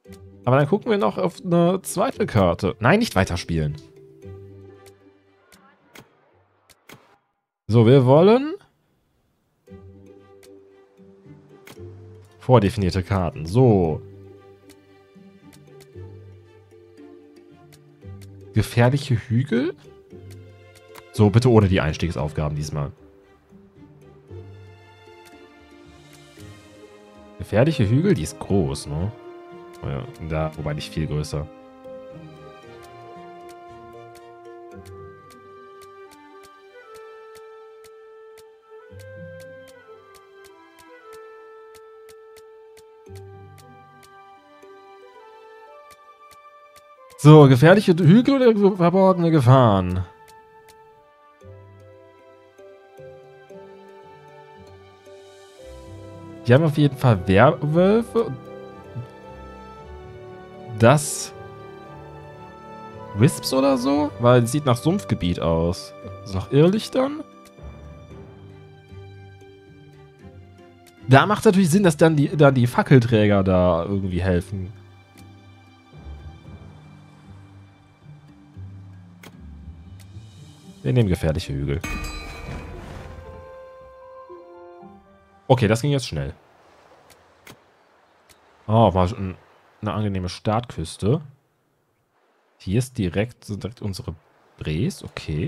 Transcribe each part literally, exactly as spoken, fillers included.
Aber dann gucken wir noch auf eine zweite Karte. Nein, nicht weiterspielen. So, wir wollen vordefinierte Karten. So. Gefährliche Hügel? So, bitte ohne die Einstiegsaufgaben diesmal. Gefährliche Hügel, die ist groß, ne? Oh ja, da, wobei nicht viel größer. So, gefährliche Hügel oder verborgene Gefahren? Die haben auf jeden Fall Werwölfe. Das Wisps oder so? Weil es sieht nach Sumpfgebiet aus. Ist nach Irrlichtern? Da macht es natürlich Sinn, dass dann die, dann die Fackelträger da irgendwie helfen. Wir nehmen gefährliche Hügel. Okay, das ging jetzt schnell. Oh, mal eine angenehme Startküste. Hier ist direkt, direkt unsere Brees. Okay.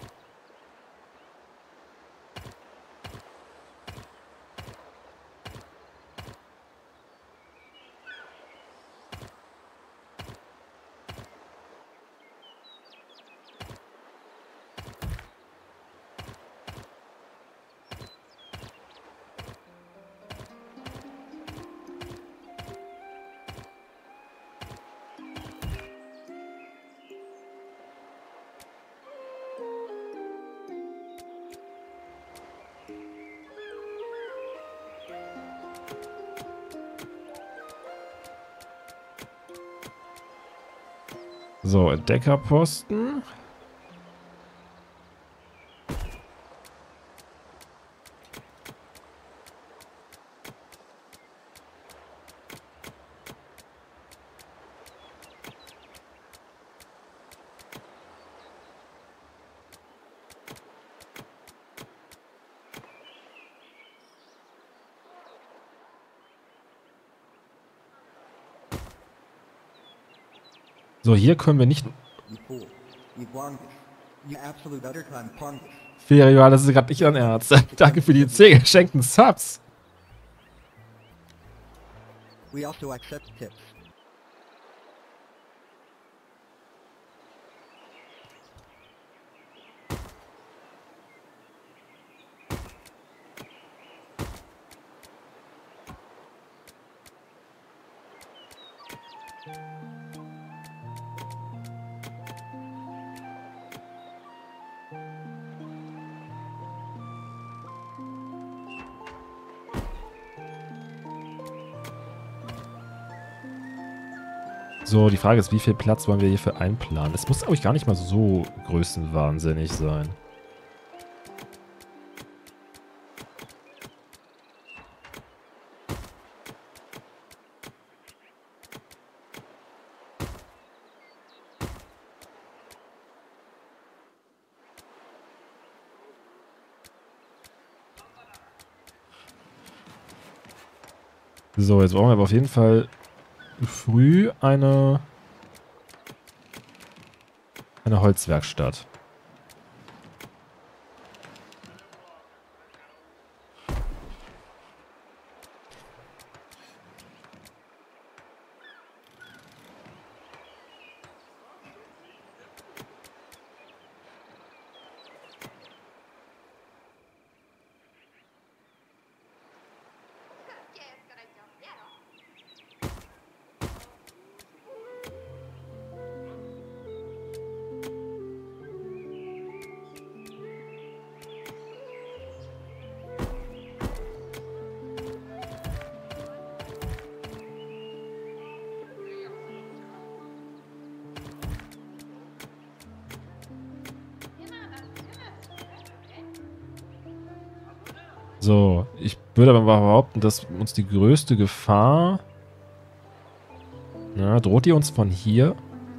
So, Entdeckerposten. So, hier können wir nicht... Ferial, das ist gerade nicht dein Ernst. Danke für die zehn geschenkten Subs. We also accept tips. So, die Frage ist, wie viel Platz wollen wir hierfür einplanen? Es muss, glaube ich, gar nicht mal so größenwahnsinnig sein. So, jetzt brauchen wir aber auf jeden Fall früh eine, eine Holzwerkstatt. So, ich würde aber behaupten, dass uns die größte Gefahr Na, droht die uns von hier?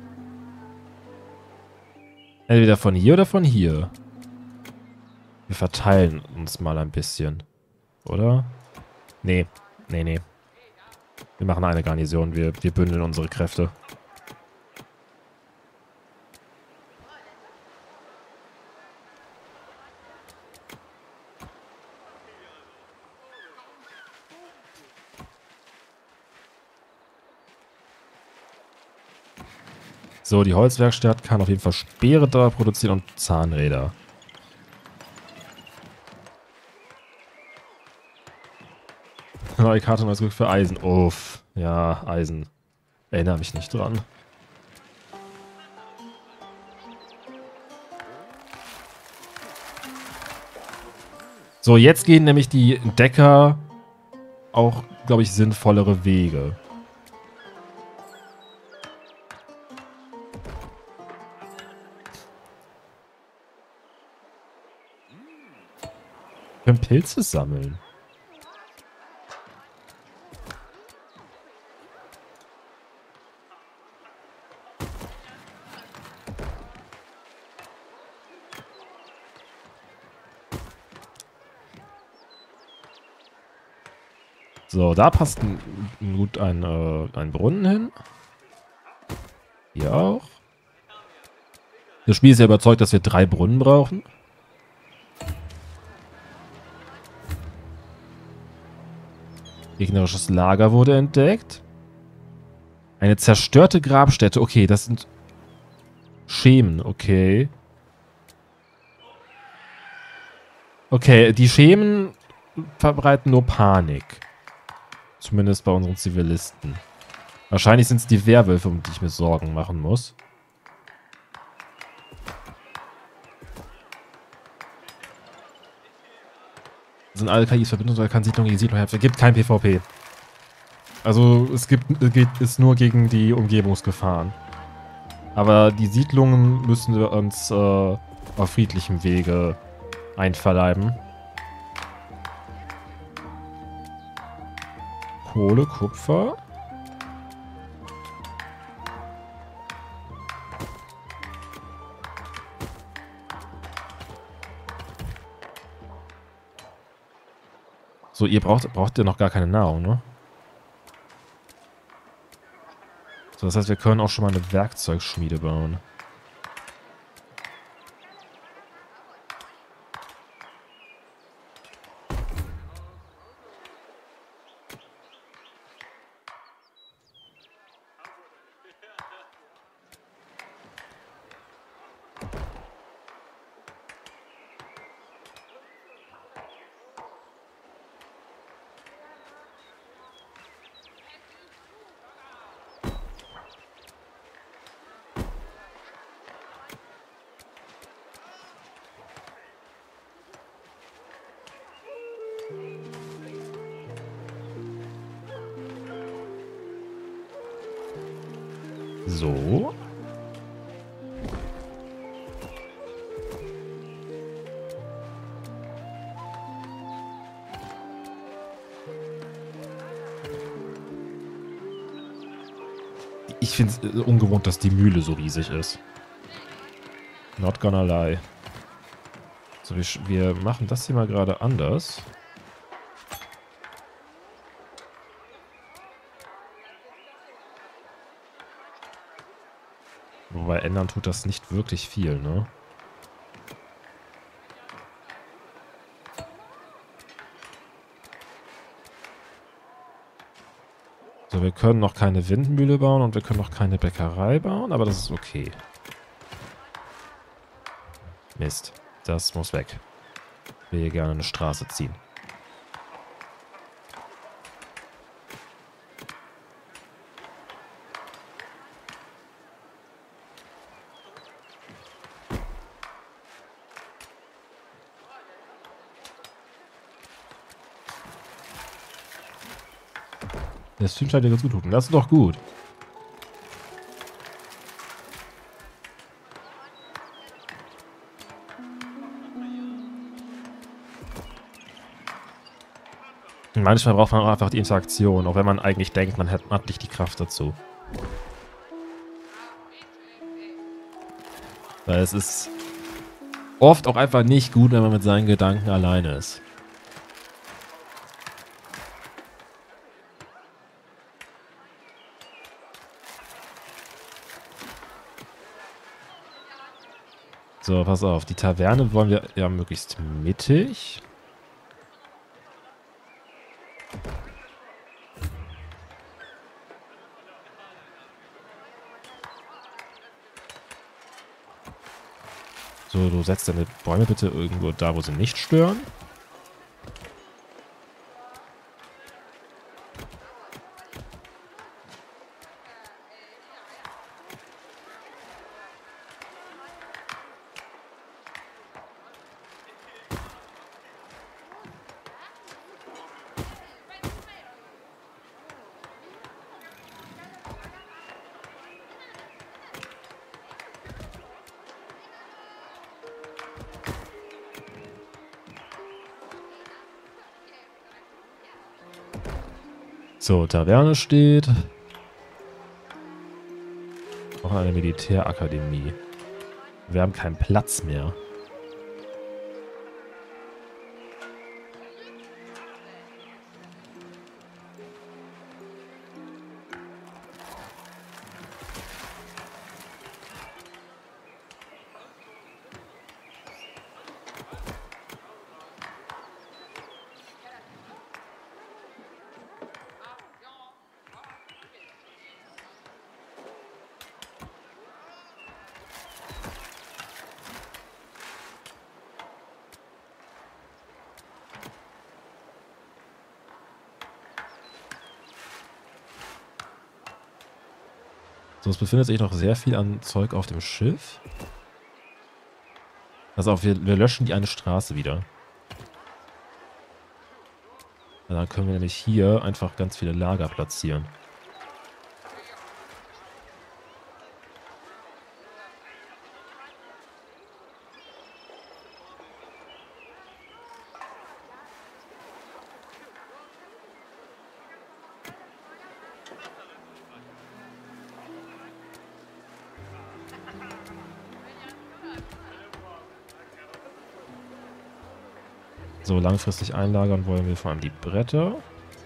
Entweder von hier oder von hier. Wir verteilen uns mal ein bisschen. Oder? Nee. Nee, nee. Wir machen eine Garnison. Wir, wir bündeln unsere Kräfte. So, die Holzwerkstatt kann auf jeden Fall Speere da produzieren und Zahnräder. Neue Karte, neues Glück für Eisen. Uff. Ja, Eisen. Erinnere mich nicht dran. So, jetzt gehen nämlich die Decker auch, glaube ich, sinnvollere Wege. Wir können Pilze sammeln. So, da passt ein, gut ein, äh, ein Brunnen hin. Hier auch. Das Spiel ist ja überzeugt, dass wir drei Brunnen brauchen. Gegnerisches Lager wurde entdeckt. Eine zerstörte Grabstätte. Okay, das sind Schemen. Okay. Okay, die Schemen verbreiten nur Panik. Zumindest bei unseren Zivilisten. Wahrscheinlich sind es die Werwölfe, um die ich mir Sorgen machen muss. Sind alle K Is verbindet oder kann Siedlung gegen Siedlung helfen? Es gibt kein PvP. Also es gibt geht es nur gegen die Umgebungsgefahren. Aber die Siedlungen müssen wir uns äh, auf friedlichem Wege einverleiben. Kohle, Kupfer. So, ihr braucht, braucht ihr noch gar keine Nahrung, ne? So, das heißt, wir können auch schon mal eine Werkzeugschmiede bauen. So. Ich finde es ungewohnt, dass die Mühle so riesig ist. Not gonna lie. So, wir, wir machen das hier mal gerade anders. Wobei ändern tut das nicht wirklich viel, ne? So, wir können noch keine Windmühle bauen und wir können noch keine Bäckerei bauen, aber das ist okay. Mist, das muss weg. Ich will hier gerne eine Straße ziehen. Der Stream scheint dir ganz gut zu tun. Das ist doch gut. Manchmal braucht man auch einfach die Interaktion, auch wenn man eigentlich denkt, man hat, hat nicht die Kraft dazu. Weil es ist oft auch einfach nicht gut, wenn man mit seinen Gedanken alleine ist. So, pass auf. Die Taverne wollen wir ja möglichst mittig. So, du setzt deine Bäume bitte irgendwo da, wo sie nicht stören. So, Taverne steht. Auch eine Militärakademie. Wir haben keinen Platz mehr. So, es befindet sich noch sehr viel an Zeug auf dem Schiff. Pass auf, wir, wir löschen die eine Straße wieder. Dann können wir nämlich hier einfach ganz viele Lager platzieren. So, langfristig einlagern wollen wir vor allem die Bretter.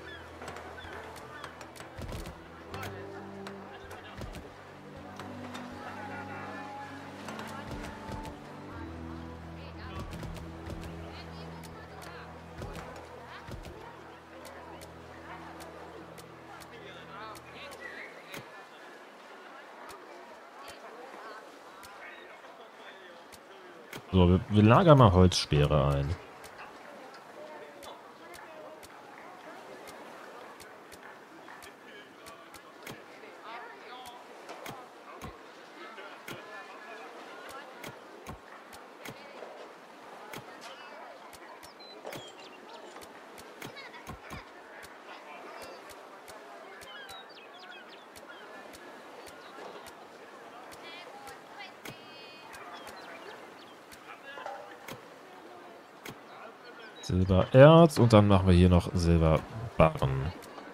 So, wir, wir lagern mal Holzspeere ein. Silbererz und dann machen wir hier noch Silberbarren.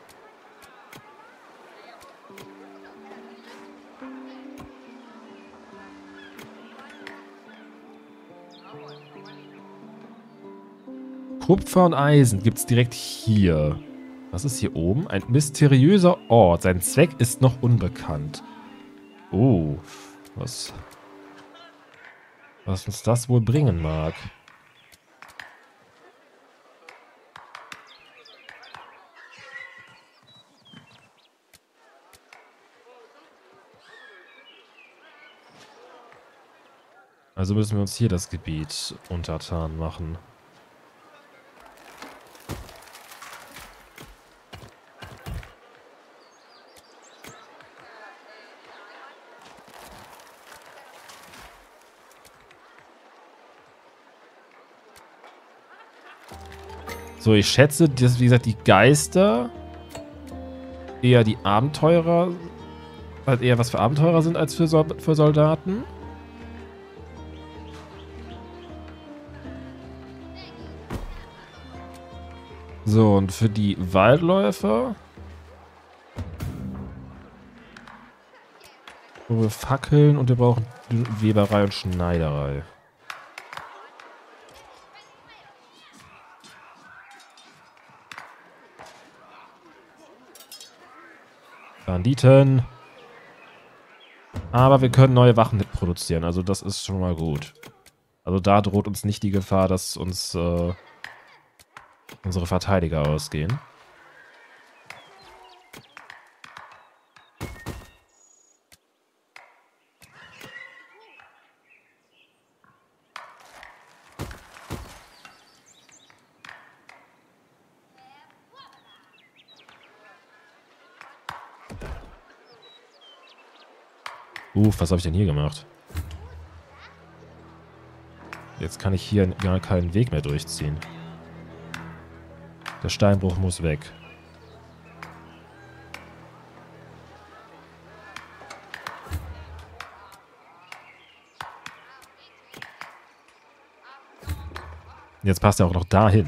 Kupfer und Eisen gibt es direkt hier. Was ist hier oben? Ein mysteriöser Ort. Sein Zweck ist noch unbekannt. Oh, was, was uns das wohl bringen mag. Also müssen wir uns hier das Gebiet untertan machen. So, ich schätze, dass, wie gesagt, die Geister eher die Abenteurer, halt eher was für Abenteurer sind als für, Sol für Soldaten. So, und für die Waldläufer So, wir Fackeln und wir brauchen Weberei und Schneiderei. Banditen. Aber wir können neue Wachen produzieren, also das ist schon mal gut. Also da droht uns nicht die Gefahr, dass uns äh, unsere Verteidiger ausgehen. Uff, was habe ich denn hier gemacht? Jetzt kann ich hier gar keinen Weg mehr durchziehen. Der Steinbruch muss weg. Jetzt passt er auch noch dahin.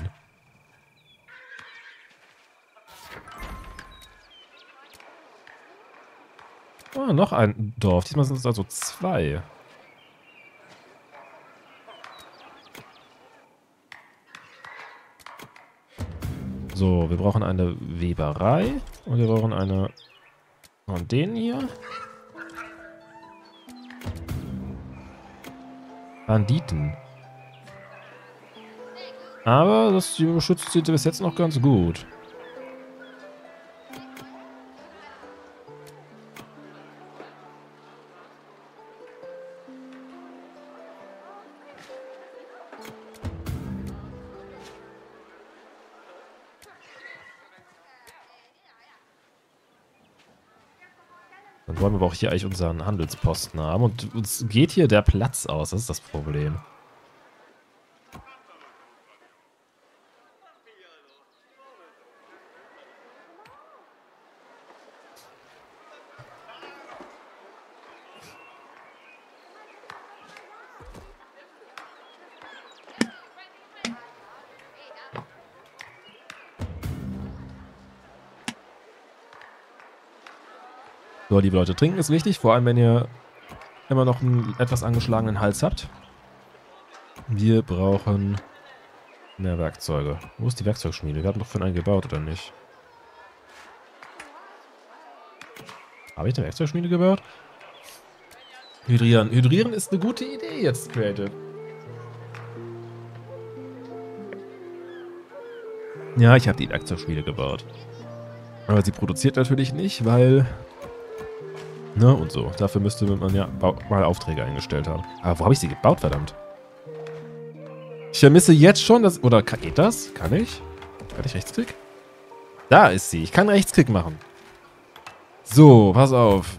Oh, noch ein Dorf. Diesmal sind es also zwei. So, wir brauchen eine Weberei. Und wir brauchen eine von denen hier. Banditen. Aber das beschützt sie bis jetzt noch ganz gut. Dann wollen wir aber auch hier eigentlich unseren Handelsposten haben. Und uns geht hier der Platz aus. Das ist das Problem. So, liebe Leute, trinken ist wichtig, vor allem wenn ihr immer noch einen etwas angeschlagenen Hals habt. Wir brauchen mehr Werkzeuge. Wo ist die Werkzeugschmiede? Wir hatten doch von einen gebaut, oder nicht? Habe ich eine Werkzeugschmiede gebaut? Hydrieren. Hydrieren ist eine gute Idee jetzt, Creative. Ja, ich habe die Werkzeugschmiede gebaut. Aber sie produziert natürlich nicht, weil... Ne, und so. Dafür müsste man ja mal Aufträge eingestellt haben. Aber wo habe ich sie gebaut, verdammt? Ich vermisse jetzt schon das... Oder geht das? Kann ich? Kann ich Rechtsklick? Da ist sie. Ich kann Rechtsklick machen. So, pass auf.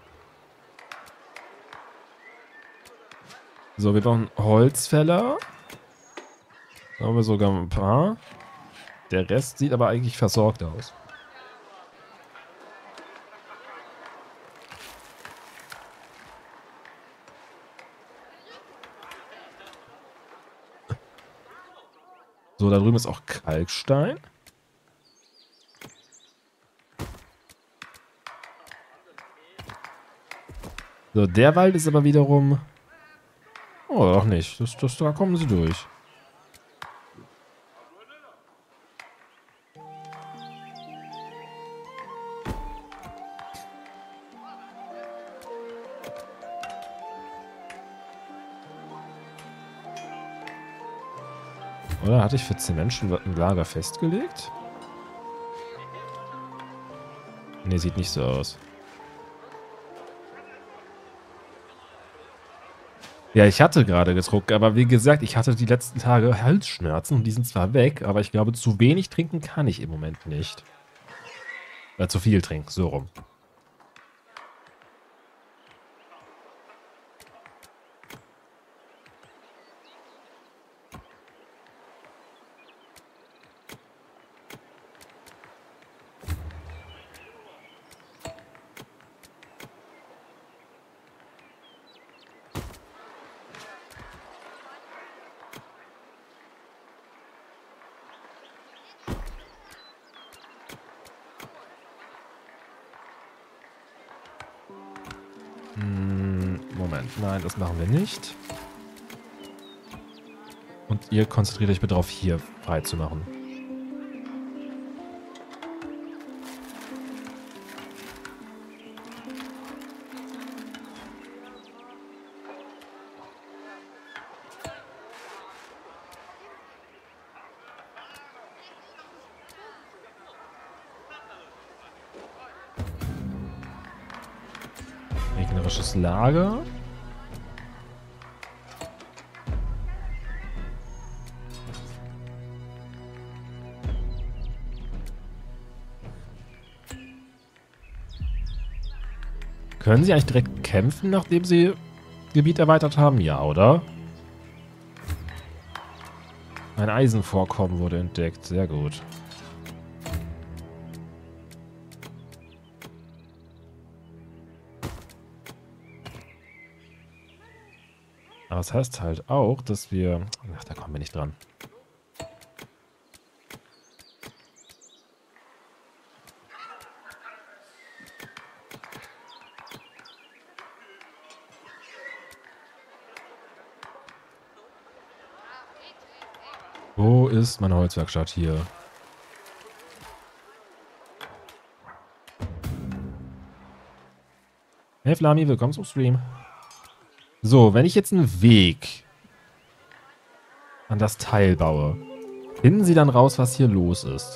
So, wir brauchen Holzfäller. Da haben wir sogar ein paar. Der Rest sieht aber eigentlich versorgt aus. So, da drüben ist auch Kalkstein. So, der Wald ist aber wiederum... Oh, doch nicht. Das, das, da kommen sie durch. Oder hatte ich für Zement schon ein Lager festgelegt? Ne, sieht nicht so aus. Ja, ich hatte gerade gedruckt, aber wie gesagt, ich hatte die letzten Tage Halsschmerzen und die sind zwar weg, aber ich glaube, zu wenig trinken kann ich im Moment nicht. Äh, zu viel trinken, so rum. Hm, Moment. Nein, das machen wir nicht. Und ihr konzentriert euch bitte darauf, hier frei zu machen. Gegnerisches Lager. Können sie eigentlich direkt kämpfen, nachdem sie Gebiet erweitert haben? Ja, oder? Ein Eisenvorkommen wurde entdeckt. Sehr gut. Aber das heißt halt auch, dass wir... Ach, da kommen wir nicht dran. Wo ist meine Holzwerkstatt hier? Hey Flami, willkommen zum Stream. So, wenn ich jetzt einen Weg an das Teil baue, finden Sie dann raus, was hier los ist.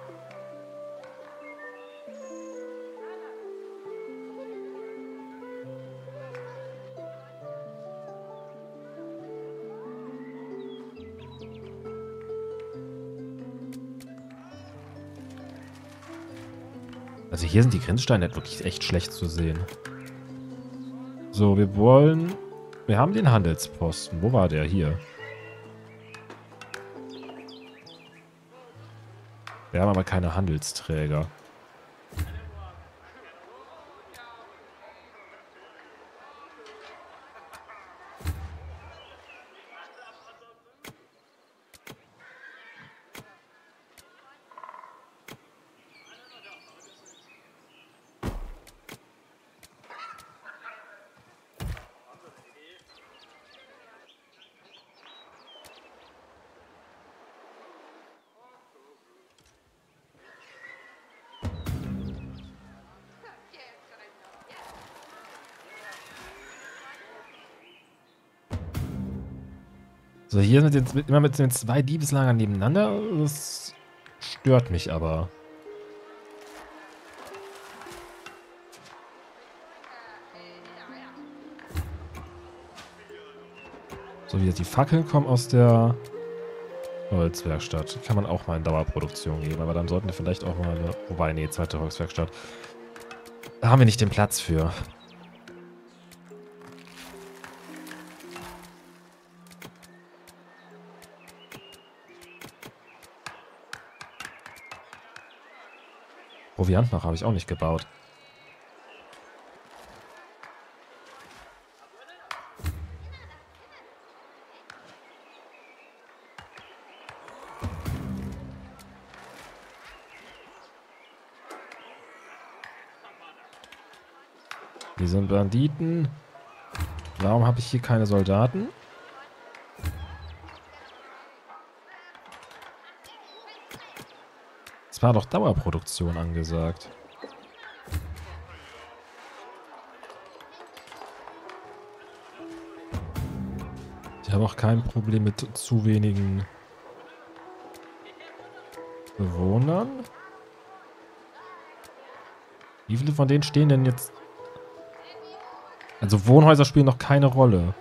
Also hier sind die Grenzsteine halt wirklich echt schlecht zu sehen. So, wir wollen... Wir haben den Handelsposten. Wo war der? Hier. Wir haben aber keine Handelsträger. So, hier sind jetzt immer mit den zwei Diebeslagern nebeneinander. Das stört mich aber. So, wie jetzt die Fackeln kommen aus der Holzwerkstatt. Kann man auch mal in Dauerproduktion geben. Aber dann sollten wir vielleicht auch mal eine... Wobei, nee, zweite Holzwerkstatt. Da haben wir nicht den Platz für. Proviantmacher habe ich auch nicht gebaut. Die sind Banditen. Warum habe ich hier keine Soldaten? Es war doch Dauerproduktion angesagt. Ich habe auch kein Problem mit zu wenigen Bewohnern. Wie viele von denen stehen denn jetzt? Also Wohnhäuser spielen noch keine Rolle.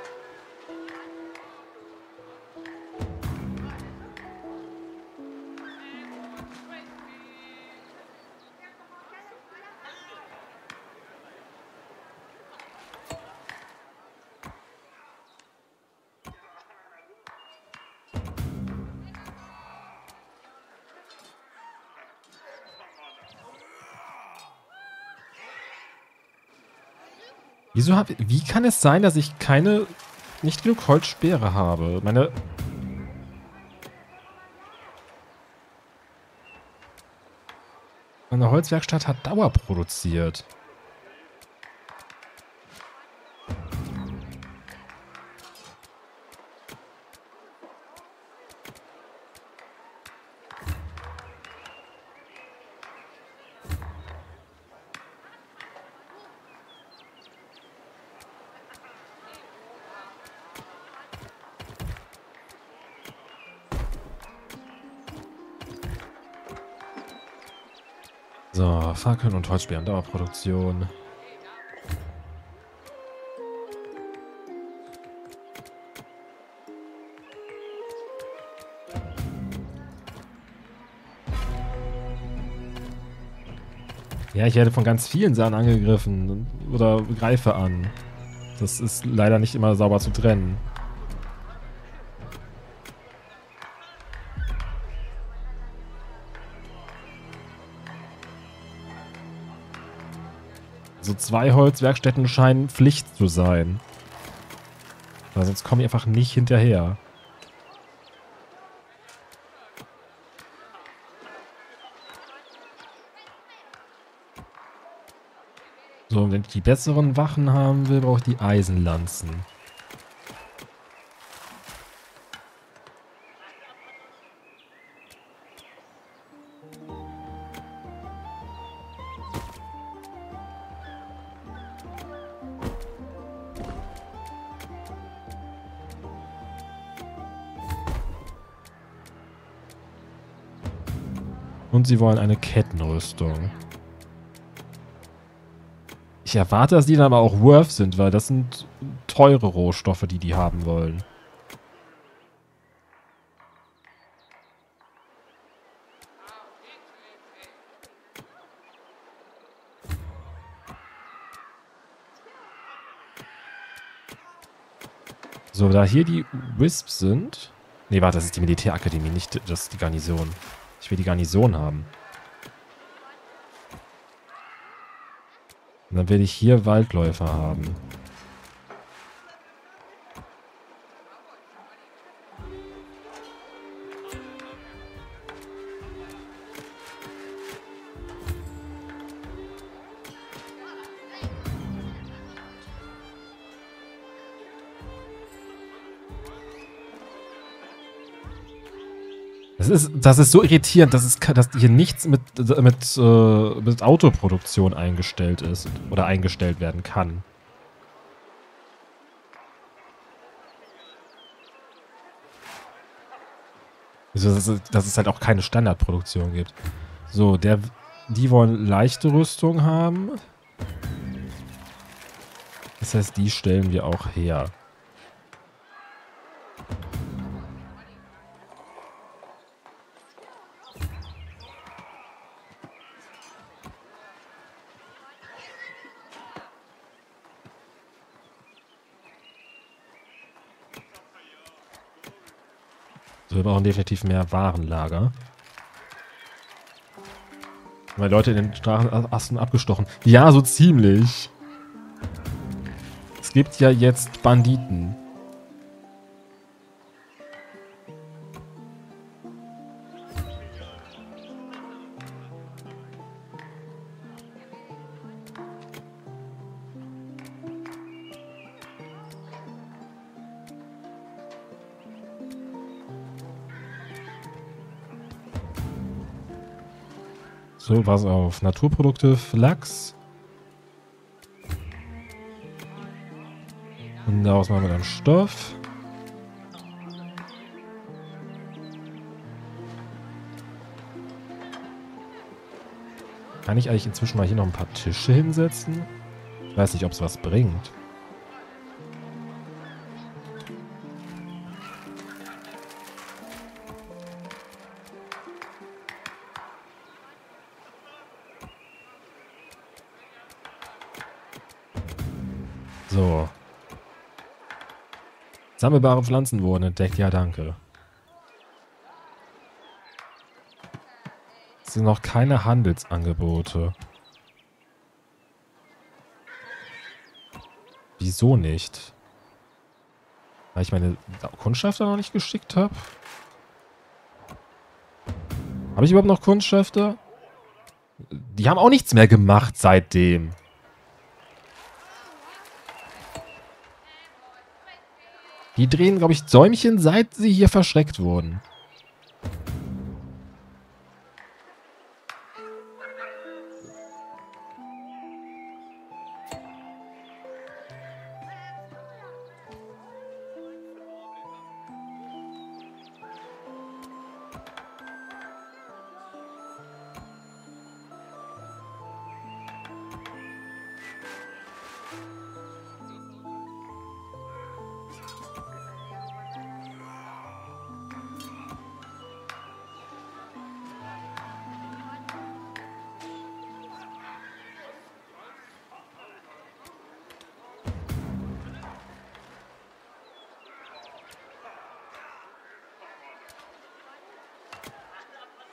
Wieso hab, wie kann es sein, dass ich keine, nicht genug Holzspeere habe? Meine... Meine Holzwerkstatt hat Dauer produziert. So, Fackeln und Holzsperren, Dauerproduktion. Ja, ich werde von ganz vielen Sachen angegriffen oder greife an. Das ist leider nicht immer sauber zu trennen. So zwei Holzwerkstätten scheinen Pflicht zu sein. Weil sonst komme ich einfach nicht hinterher. So, und wenn ich die besseren Wachen haben will, brauche ich die Eisenlanzen. Und sie wollen eine Kettenrüstung. Ich erwarte, dass die dann aber auch worth sind, weil das sind teure Rohstoffe, die die haben wollen. So, da hier die Wisps sind... Nee, warte, das ist die Militärakademie, nicht das ist die Garnison. Ich will die Garnison haben. Und dann will ich hier Waldläufer haben. Das ist, das ist so irritierend, dass, es, dass hier nichts mit, mit, äh, mit Autoproduktion eingestellt ist oder eingestellt werden kann. Also, dass, es, dass es halt auch keine Standardproduktion gibt. So, der, die wollen leichte Rüstung haben. Das heißt, die stellen wir auch her. So, wir brauchen definitiv mehr Warenlager. Weil Leute in den Straßenasten abgestochen. Ja, so ziemlich. Es gibt ja jetzt Banditen. So, pass auf. Naturprodukte, Flachs. Und daraus machen wir dann Stoff. Kann ich eigentlich inzwischen mal hier noch ein paar Tische hinsetzen? Ich weiß nicht, ob es was bringt. So. Sammelbare Pflanzen wurden entdeckt. Ja, danke. Es sind noch keine Handelsangebote. Wieso nicht? Weil ich meine Kundschafter noch nicht geschickt habe? Habe ich überhaupt noch Kundschafter? Die haben auch nichts mehr gemacht seitdem. Die drehen, glaube ich, Däumchen, seit sie hier verschreckt wurden.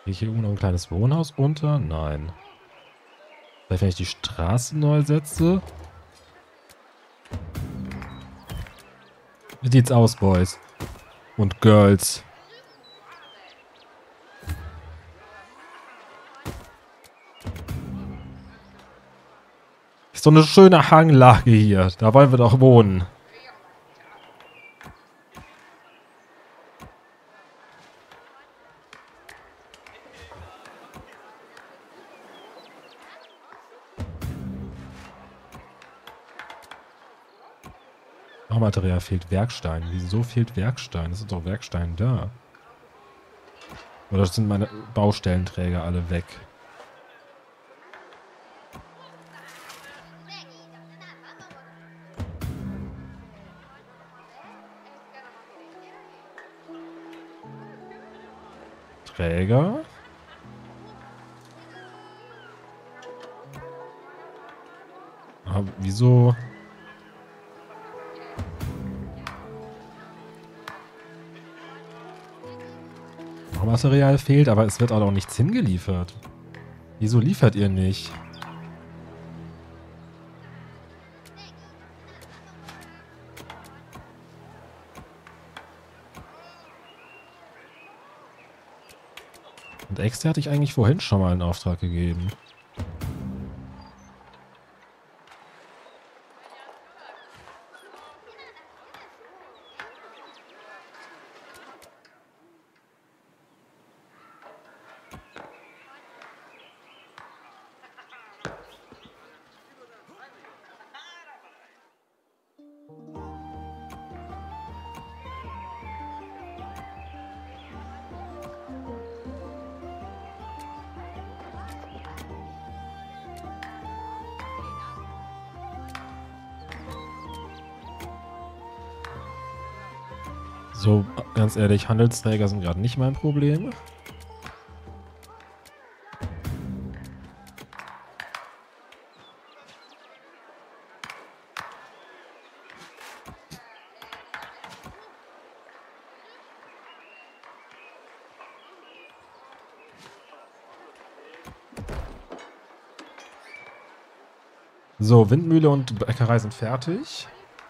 Gehe ich hier irgendwo noch ein kleines Wohnhaus unter? Nein. Vielleicht, wenn ich die Straße neu setze? Wie sieht's aus, Boys? Und Girls. Ist so eine schöne Hanglage hier. Da wollen wir doch wohnen. Material fehlt Werkstein. Wieso fehlt Werkstein? Es ist doch Werkstein da. Oder sind meine Baustellenträger alle weg? Träger? Aber wieso? Material fehlt, aber es wird auch noch nichts hingeliefert. Wieso liefert ihr nicht? Und extra hatte ich eigentlich vorhin schon mal einen Auftrag gegeben. So, ganz ehrlich, Handelsträger sind gerade nicht mein Problem. So, Windmühle und Bäckerei sind fertig.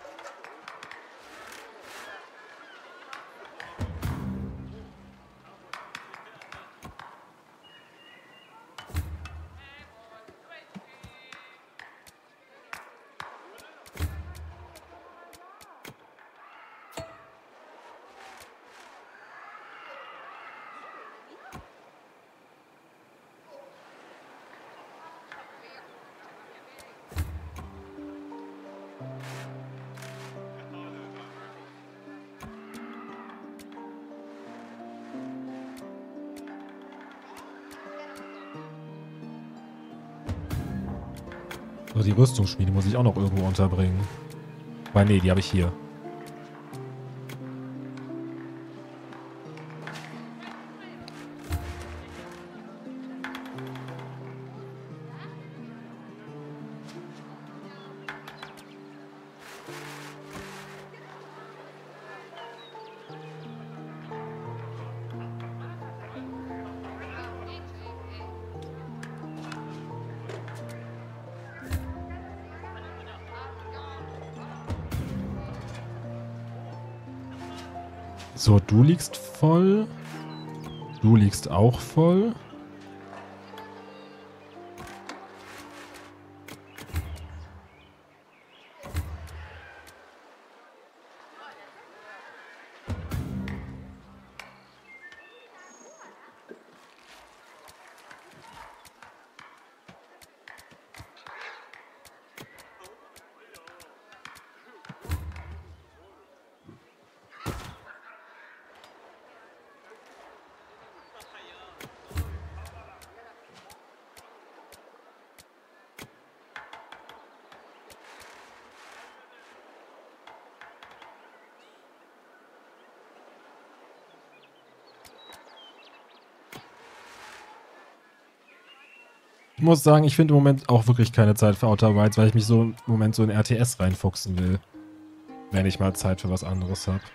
So, die Rüstungsschmiede muss ich auch noch irgendwo unterbringen. Weil, nee, die habe ich hier. So, du liegst voll. Du liegst auch voll. Ich muss sagen, ich finde im Moment auch wirklich keine Zeit für Outer Wilds, weil ich mich so im Moment so in R T S reinfuchsen will. Wenn ich mal Zeit für was anderes habe.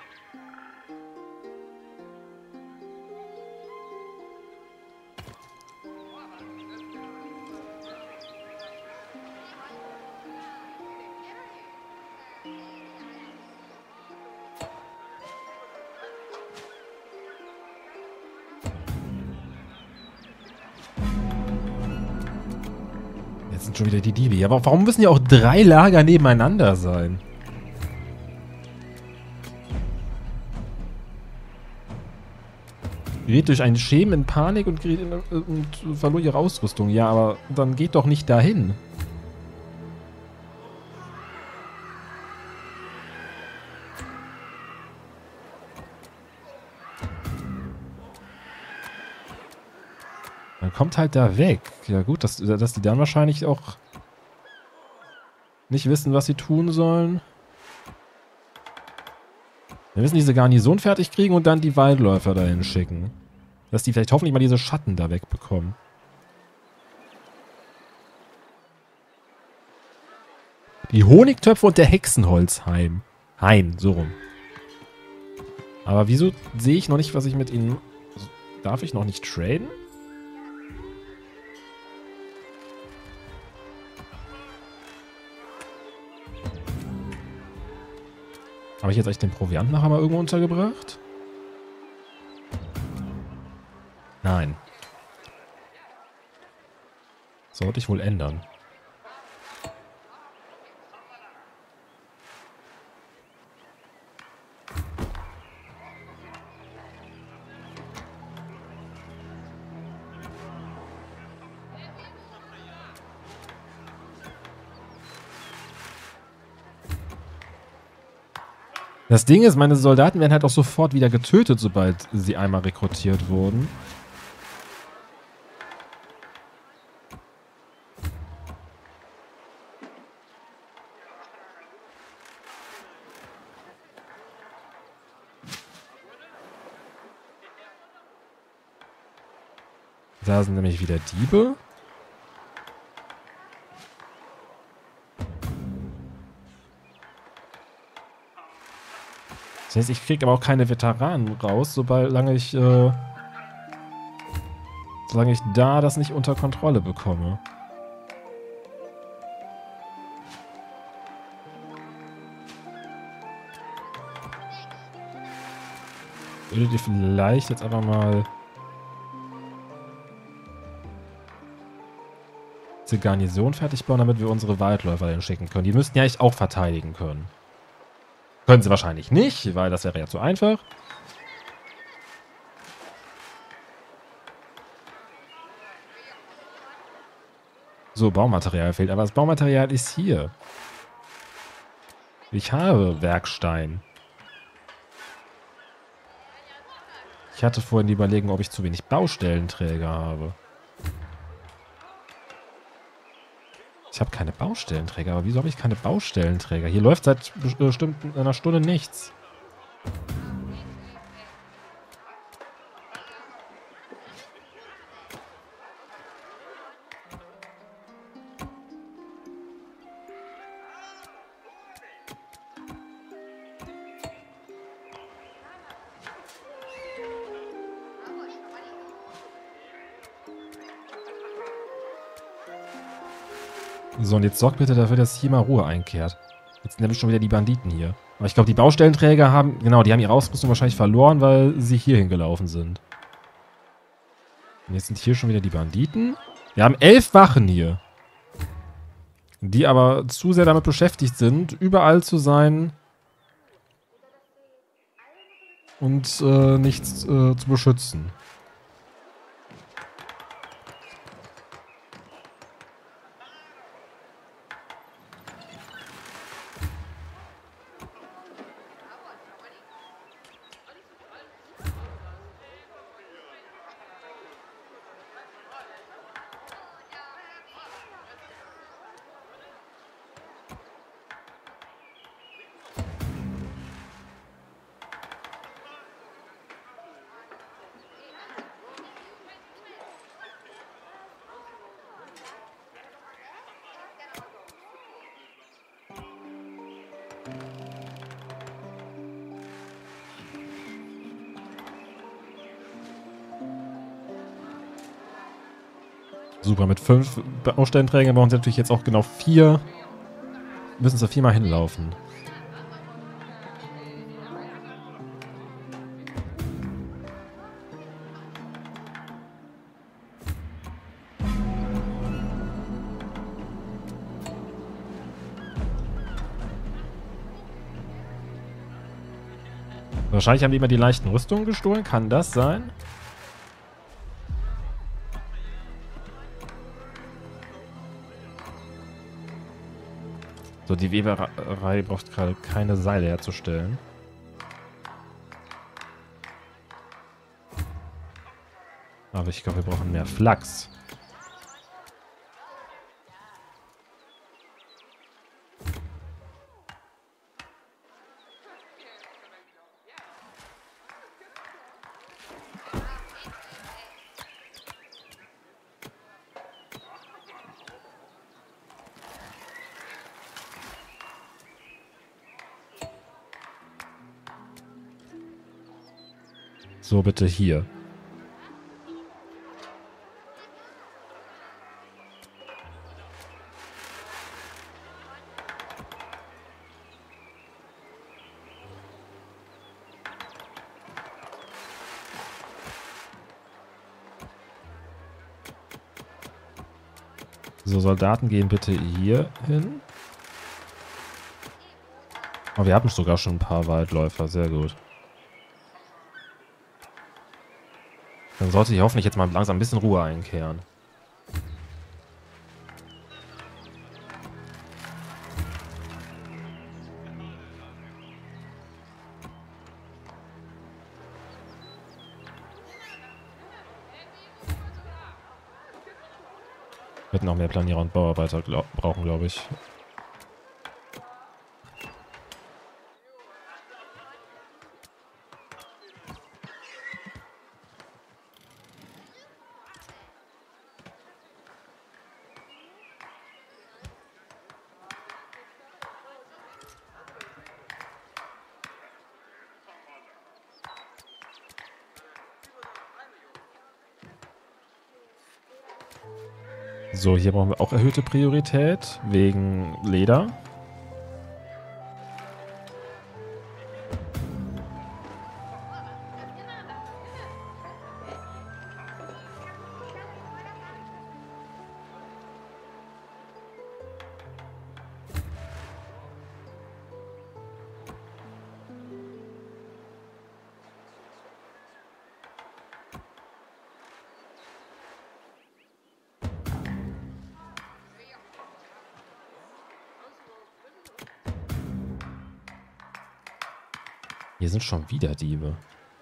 sind schon wieder die Diebe. Aber warum müssen ja auch drei Lager nebeneinander sein? Gerät durch einen Schemen in Panik und, gerät in, und verlor ihre Ausrüstung. Ja, aber dann geht doch nicht dahin. Dann kommt halt da weg. Ja gut, dass, dass die dann wahrscheinlich auch nicht wissen, was sie tun sollen. Wir müssen diese Garnison fertig kriegen und dann die Waldläufer dahin schicken. Dass die vielleicht hoffentlich mal diese Schatten da wegbekommen. Die Honigtöpfe und der Hexenholzheim. Hain, so rum. Aber wieso sehe ich noch nicht, was ich mit ihnen... Also, darf ich noch nicht traden? Habe ich jetzt echt den Proviant nachher mal irgendwo untergebracht? Nein. Sollte ich wohl ändern. Das Ding ist, meine Soldaten werden halt auch sofort wieder getötet, sobald sie einmal rekrutiert wurden. Da sind nämlich wieder Diebe. Das heißt, ich kriege aber auch keine Veteranen raus, solange ich, äh, solange ich da das nicht unter Kontrolle bekomme. Würdet ihr vielleicht jetzt einfach mal diese Garnison fertig bauen, damit wir unsere Waldläufer dahin schicken können? Die müssten ja echt auch verteidigen können. Können sie wahrscheinlich nicht, weil das wäre ja zu einfach. So, Baumaterial fehlt. Aber das Baumaterial ist hier. Ich habe Werkstein. Ich hatte vorhin die Überlegung, ob ich zu wenig Baustellenträger habe. Ich habe keine Baustellenträger. Aber wieso habe ich keine Baustellenträger? Hier läuft seit bestimmt einer Stunde nichts. So, und jetzt sorgt bitte dafür, dass hier mal Ruhe einkehrt. Jetzt sind nämlich schon wieder die Banditen hier. Aber ich glaube, die Baustellenträger haben... Genau, die haben ihre Ausrüstung wahrscheinlich verloren, weil sie hier hingelaufen sind. Und jetzt sind hier schon wieder die Banditen. Wir haben elf Wachen hier. Die aber zu sehr damit beschäftigt sind, überall zu sein und äh, nichts äh, zu beschützen. Super, mit fünf Baustellenträgern brauchen sie natürlich jetzt auch genau vier. Müssen sie viermal hinlaufen. Wahrscheinlich haben die immer die leichten Rüstungen gestohlen. Kann das sein? So, die Weberei braucht gerade keine Seile herzustellen. Aber ich glaube, wir brauchen mehr Flachs. So, bitte hier. So, Soldaten gehen bitte hier hin. Oh, wir haben sogar schon ein paar Waldläufer. Sehr gut. Dann sollte ich hoffentlich jetzt mal langsam ein bisschen Ruhe einkehren. Wir hätten auch mehr Planierer und Bauarbeiter glaub, brauchen, glaube ich. So, hier brauchen wir auch erhöhte Priorität wegen Leder. Hier sind schon wieder Diebe.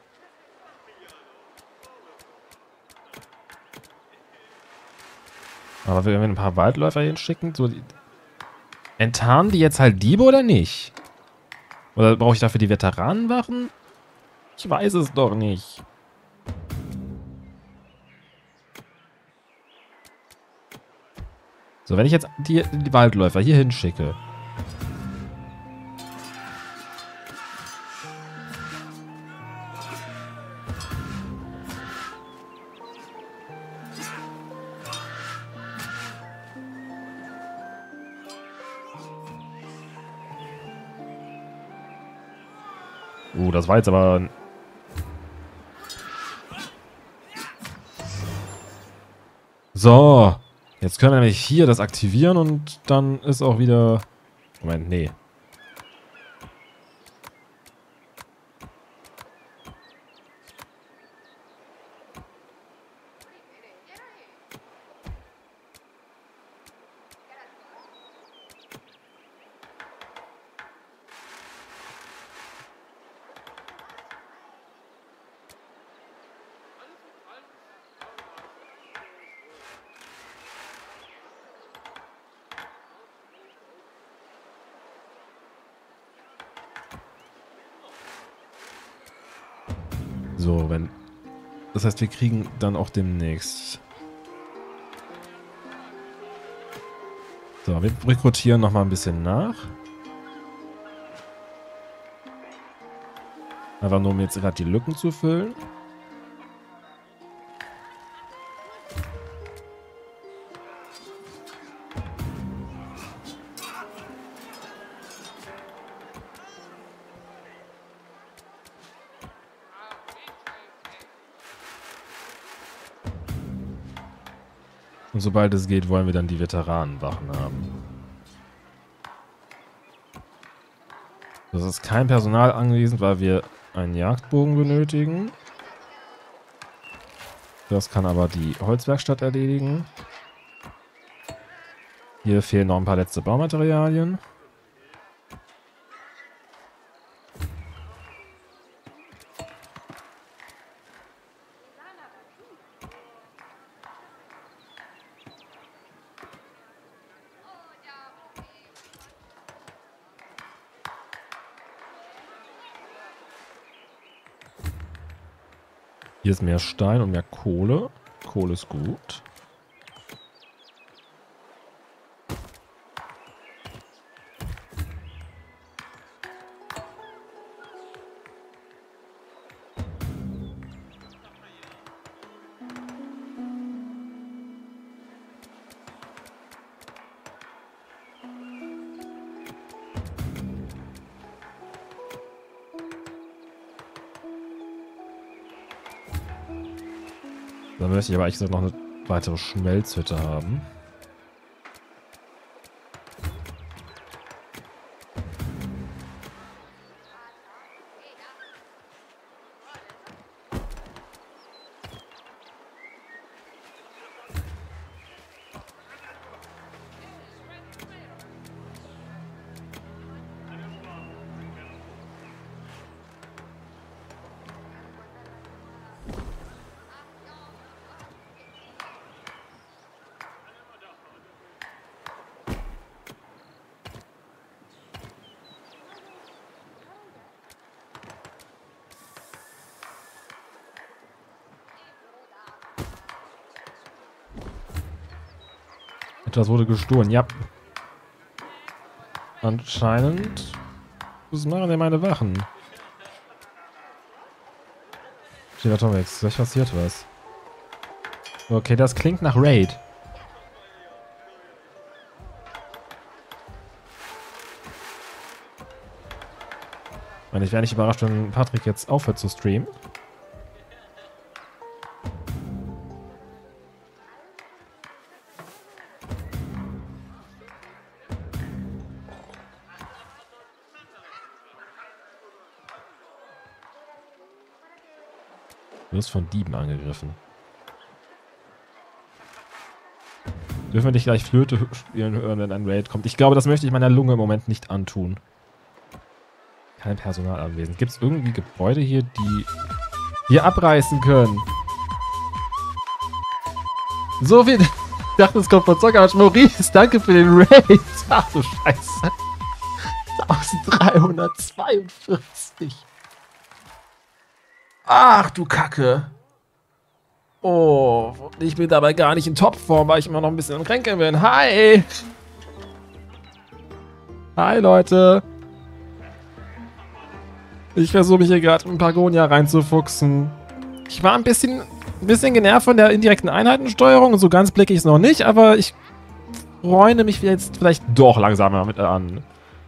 Aber wenn wir ein paar Waldläufer hinschicken, so die, enttarnen die jetzt halt Diebe oder nicht? Oder brauche ich dafür die Veteranenwachen? Ich weiß es doch nicht. So, wenn ich jetzt die, die Waldläufer hier hinschicke. Uh, das war jetzt aber... So. Jetzt können wir nämlich hier das aktivieren und dann ist auch wieder... Moment, nee. So, wenn... Das heißt, wir kriegen dann auch demnächst... So, wir rekrutieren nochmal ein bisschen nach. Einfach nur, um jetzt gerade die Lücken zu füllen. Und sobald es geht, wollen wir dann die Veteranenwachen haben. Das ist kein Personal anwesend, weil wir einen Jagdbogen benötigen. Das kann aber die Holzwerkstatt erledigen. Hier fehlen noch ein paar letzte Baumaterialien. Hier ist mehr Stein und mehr Kohle. Kohle ist gut. Dann möchte ich aber eigentlich noch eine weitere Schmelzhütte haben. Etwas wurde gestohlen, ja. Anscheinend. Was machen denn meine Wachen? Steht da Tom jetzt? Gleich passiert was. Okay, das klingt nach Raid. Ich meine, ich wäre nicht überrascht, wenn Patrick jetzt aufhört zu streamen. Du wirst von Dieben angegriffen. Dürfen wir nicht gleich Flöte spielen hören, wenn ein Raid kommt? Ich glaube, das möchte ich meiner Lunge im Moment nicht antun. Kein Personal anwesend. Gibt es irgendwie Gebäude hier, die wir abreißen können? So viel... Ich dachte, es kommt von Zockermatch. Maurice, danke für den Raid. Ach du Scheiße. eintausenddreihundertzweiundvierzig. Ach du Kacke. Oh, ich bin dabei gar nicht in Topform, weil ich immer noch ein bisschen im Kränkeln bin. Hi. Hi, Leute. Ich versuche mich hier gerade in Pagonia reinzufuchsen. Ich war ein bisschen, ein bisschen genervt von der indirekten Einheitensteuerung. So ganz blicke ich es noch nicht, aber ich freue mich jetzt vielleicht doch langsamer mit an.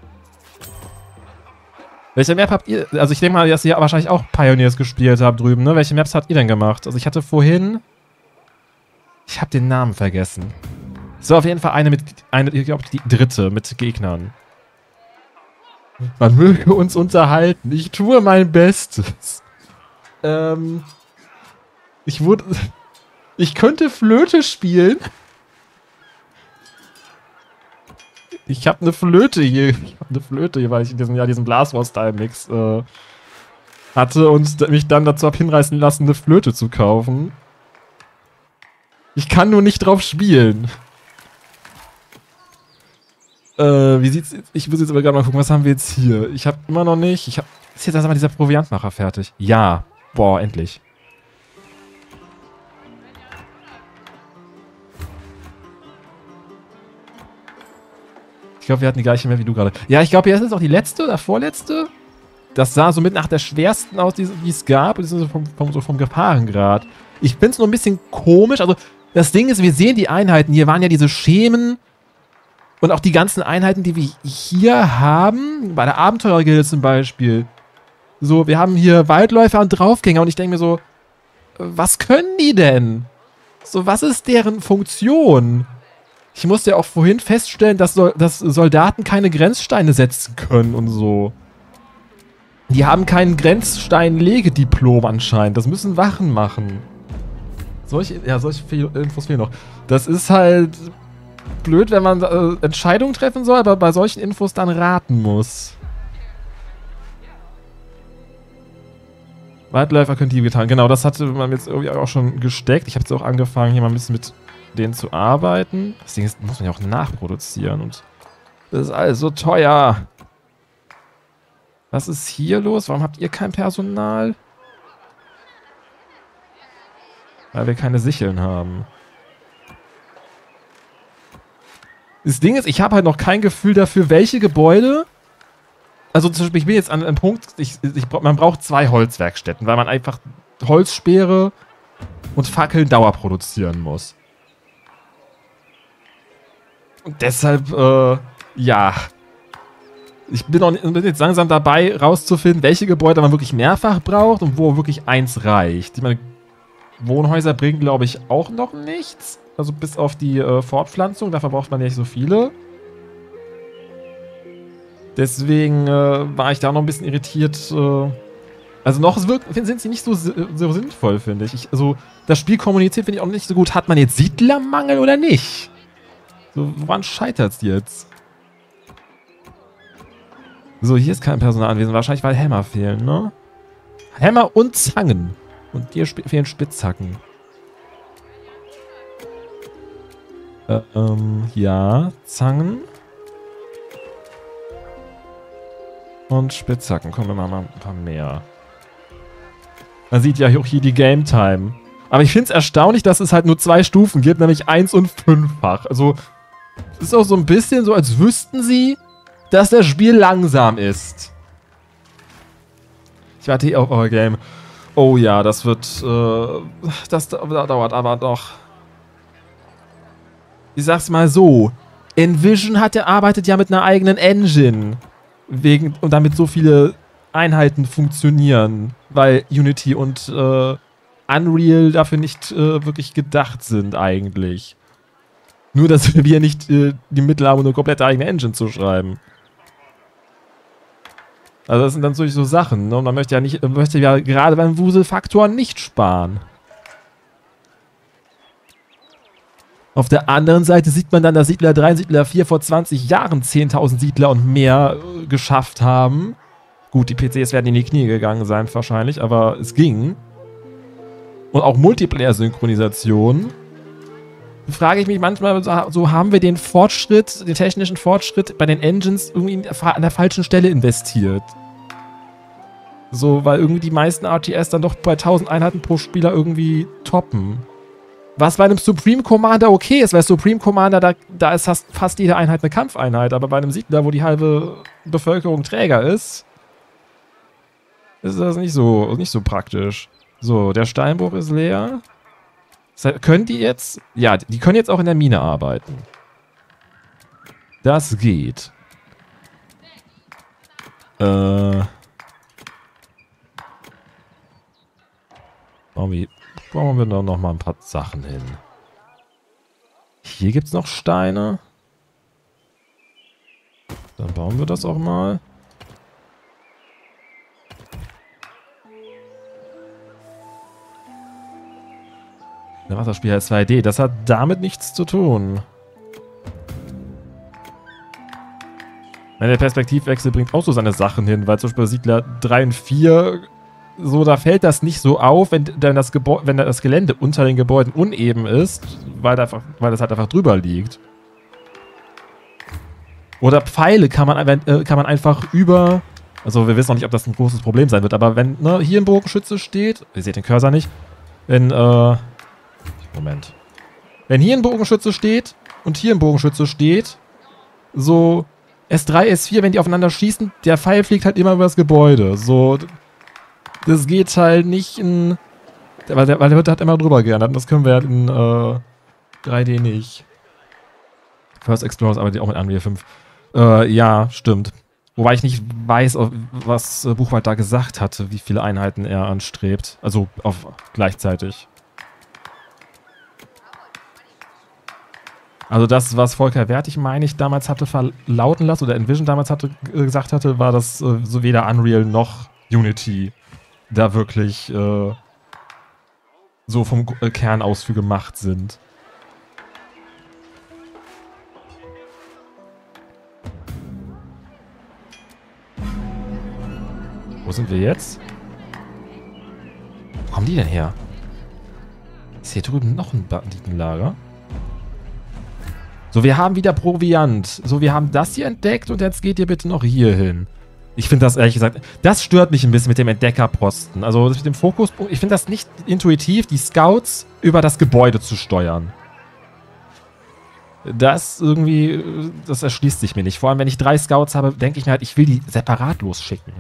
Welche Map habt ihr... Also ich denke mal, dass ihr wahrscheinlich auch Pioneers gespielt habt drüben, ne? Welche Maps habt ihr denn gemacht? Also ich hatte vorhin... Ich habe den Namen vergessen. Es war auf jeden Fall eine mit... Eine, ich glaube, die dritte mit Gegnern. Man möge uns unterhalten. Ich tue mein Bestes. Ähm... Ich wurde... Ich könnte Flöte spielen. Ich habe eine Flöte hier. Ich habe eine Flöte hier, weil ich in diesem Jahr diesen Blast-War-Style-Mix äh, hatte und mich dann dazu habe hinreißen lassen, eine Flöte zu kaufen. Ich kann nur nicht drauf spielen. Äh, wie sieht's... Ich muss jetzt aber gerade mal gucken, was haben wir jetzt hier? Ich habe immer noch nicht... Ich hab, ist jetzt erstmal dieser Proviantmacher fertig? Ja. Boah, endlich. Ich glaube, wir hatten die gleiche mehr wie du gerade. Ja, ich glaube, hier ist jetzt auch die letzte oder vorletzte. Das sah so mit nach der schwersten aus, die, die es gab. Das ist so vom, vom, so vom Gefahrengrad. Ich finde es nur ein bisschen komisch. Also, das Ding ist, wir sehen die Einheiten. Hier waren ja diese Schemen. Und auch die ganzen Einheiten, die wir hier haben. Bei der Abenteurergilde zum Beispiel. So, wir haben hier Waldläufer und Draufgänger. Und ich denke mir so, was können die denn? So, was ist deren Funktion? Ich musste ja auch vorhin feststellen, dass, Sol dass Soldaten keine Grenzsteine setzen können und so. Die haben kein Grenzstein-Legediplom anscheinend. Das müssen Wachen machen. Solche, ja, solche Infos fehlen noch. Das ist halt blöd, wenn man äh, Entscheidungen treffen soll, aber bei solchen Infos dann raten muss. Waldläufer können die getan. Genau, das hatte man jetzt irgendwie auch schon gesteckt. Ich habe jetzt auch angefangen, hier mal ein bisschen mit denen zu arbeiten. Das Ding ist, muss man ja auch nachproduzieren und das ist alles so teuer. Was ist hier los? Warum habt ihr kein Personal? Weil wir keine Sicheln haben. Das Ding ist, ich habe halt noch kein Gefühl dafür, welche Gebäude... Also zum Beispiel, ich bin jetzt an einem Punkt, ich, ich, man braucht zwei Holzwerkstätten, weil man einfach Holzspeere und Fackeln Dauer produzieren muss. Und deshalb, äh, ja... Ich bin, auch, bin jetzt langsam dabei, rauszufinden, welche Gebäude man wirklich mehrfach braucht und wo wirklich eins reicht. Ich meine, Wohnhäuser bringen, glaube ich, auch noch nichts. Also bis auf die äh, Fortpflanzung, dafür braucht man ja nicht so viele. Deswegen äh, war ich da noch ein bisschen irritiert. Äh, also noch sind sie nicht so, so sinnvoll, finde ich. ich. Also das Spiel kommuniziert, finde ich, auch nicht so gut. Hat man jetzt Siedlermangel oder nicht? So, woran scheitert es jetzt? So, hier ist kein Personal anwesend. Wahrscheinlich, weil Hämmer fehlen, ne? Hämmer und Zangen. Und dir sp fehlen Spitzhacken. Äh, ähm, ja. Zangen. Und Spitzhacken. Kommen wir mal ein paar mehr. Man sieht ja auch hier die Game Time. Aber ich finde es erstaunlich, dass es halt nur zwei Stufen gibt, nämlich eins und fünffach. Also, es ist auch so ein bisschen so, als wüssten sie, dass das Spiel langsam ist. Ich warte hier auf euer Game. Oh ja, das wird... Äh, das dauert aber doch. Ich sag's mal so. Envision hat ja, arbeitet ja mit einer eigenen Engine. Wegen, und damit so viele Einheiten funktionieren. Weil Unity und äh, Unreal dafür nicht äh, wirklich gedacht sind eigentlich. Nur, dass wir nicht äh, die Mittel haben, eine komplette eigene Engine zu schreiben. Also das sind dann solche so Sachen, ne? Und man möchte ja nicht, möchte ja gerade beim Wuselfaktor nicht sparen. Auf der anderen Seite sieht man dann, dass Siedler drei und Siedler vier vor zwanzig Jahren zehntausend Siedler und mehr äh, geschafft haben. Gut, die P Cs werden in die Knie gegangen sein wahrscheinlich, aber es ging. Und auch Multiplayer-Synchronisation. Frage ich mich manchmal, so haben wir den Fortschritt, den technischen Fortschritt bei den Engines irgendwie an der falschen Stelle investiert. So, weil irgendwie die meisten R T S dann doch bei tausend Einheiten pro Spieler irgendwie toppen. Was bei einem Supreme Commander okay ist, weil Supreme Commander, da, da ist fast, fast jede Einheit eine Kampfeinheit, aber bei einem Siedler, wo die halbe Bevölkerung Träger ist, ist das nicht so, nicht so praktisch. So, der Steinbruch ist leer. Können die jetzt... Ja, die können jetzt auch in der Mine arbeiten. Das geht. Äh... Bauen wir, bauen wir da noch mal ein paar Sachen hin. Hier gibt es noch Steine. Dann bauen wir das auch mal. Der Wasserspieler zwei D, das hat damit nichts zu tun. Der Perspektivwechsel bringt auch so seine Sachen hin, weil zum Beispiel Siedler drei und vier, so, da fällt das nicht so auf, wenn, wenn, das, Gebäu wenn das Gelände unter den Gebäuden uneben ist, weil, da einfach, weil das halt einfach drüber liegt. Oder Pfeile kann man, äh, kann man einfach über... Also wir wissen noch nicht, ob das ein großes Problem sein wird, aber wenn ne, hier ein Bogenschütze steht, ihr seht den Cursor nicht, wenn... Äh, Moment. Wenn hier ein Bogenschütze steht und hier ein Bogenschütze steht, so S drei, S vier, wenn die aufeinander schießen, der Pfeil fliegt halt immer über das Gebäude. So, das geht halt nicht in... Weil der, weil der wird halt immer drüber geändert und das können wir halt in äh, drei D nicht. First Explorers arbeitet auch mit Unreal fünf. Äh, ja, stimmt. Wobei ich nicht weiß, was Buchwald da gesagt hatte, wie viele Einheiten er anstrebt. Also auf gleichzeitig. Also das, was Volker Wertig, meine ich, damals hatte verlauten lassen, oder Envision damals hatte, gesagt hatte, war, dass äh, so weder Unreal noch Unity da wirklich äh, so vom äh, Kern aus für gemacht sind. Wo sind wir jetzt? Wo kommen die denn her? Ist hier drüben noch ein Banditenlager? So, wir haben wieder Proviant. So, wir haben das hier entdeckt und jetzt geht ihr bitte noch hier hin. Ich finde das, ehrlich gesagt, das stört mich ein bisschen mit dem Entdeckerposten. Also mit dem Fokuspunkt. Ich finde das nicht intuitiv, die Scouts über das Gebäude zu steuern. Das irgendwie, das erschließt sich mir nicht. Vor allem, wenn ich drei Scouts habe, denke ich mir halt, ich will die separat losschicken.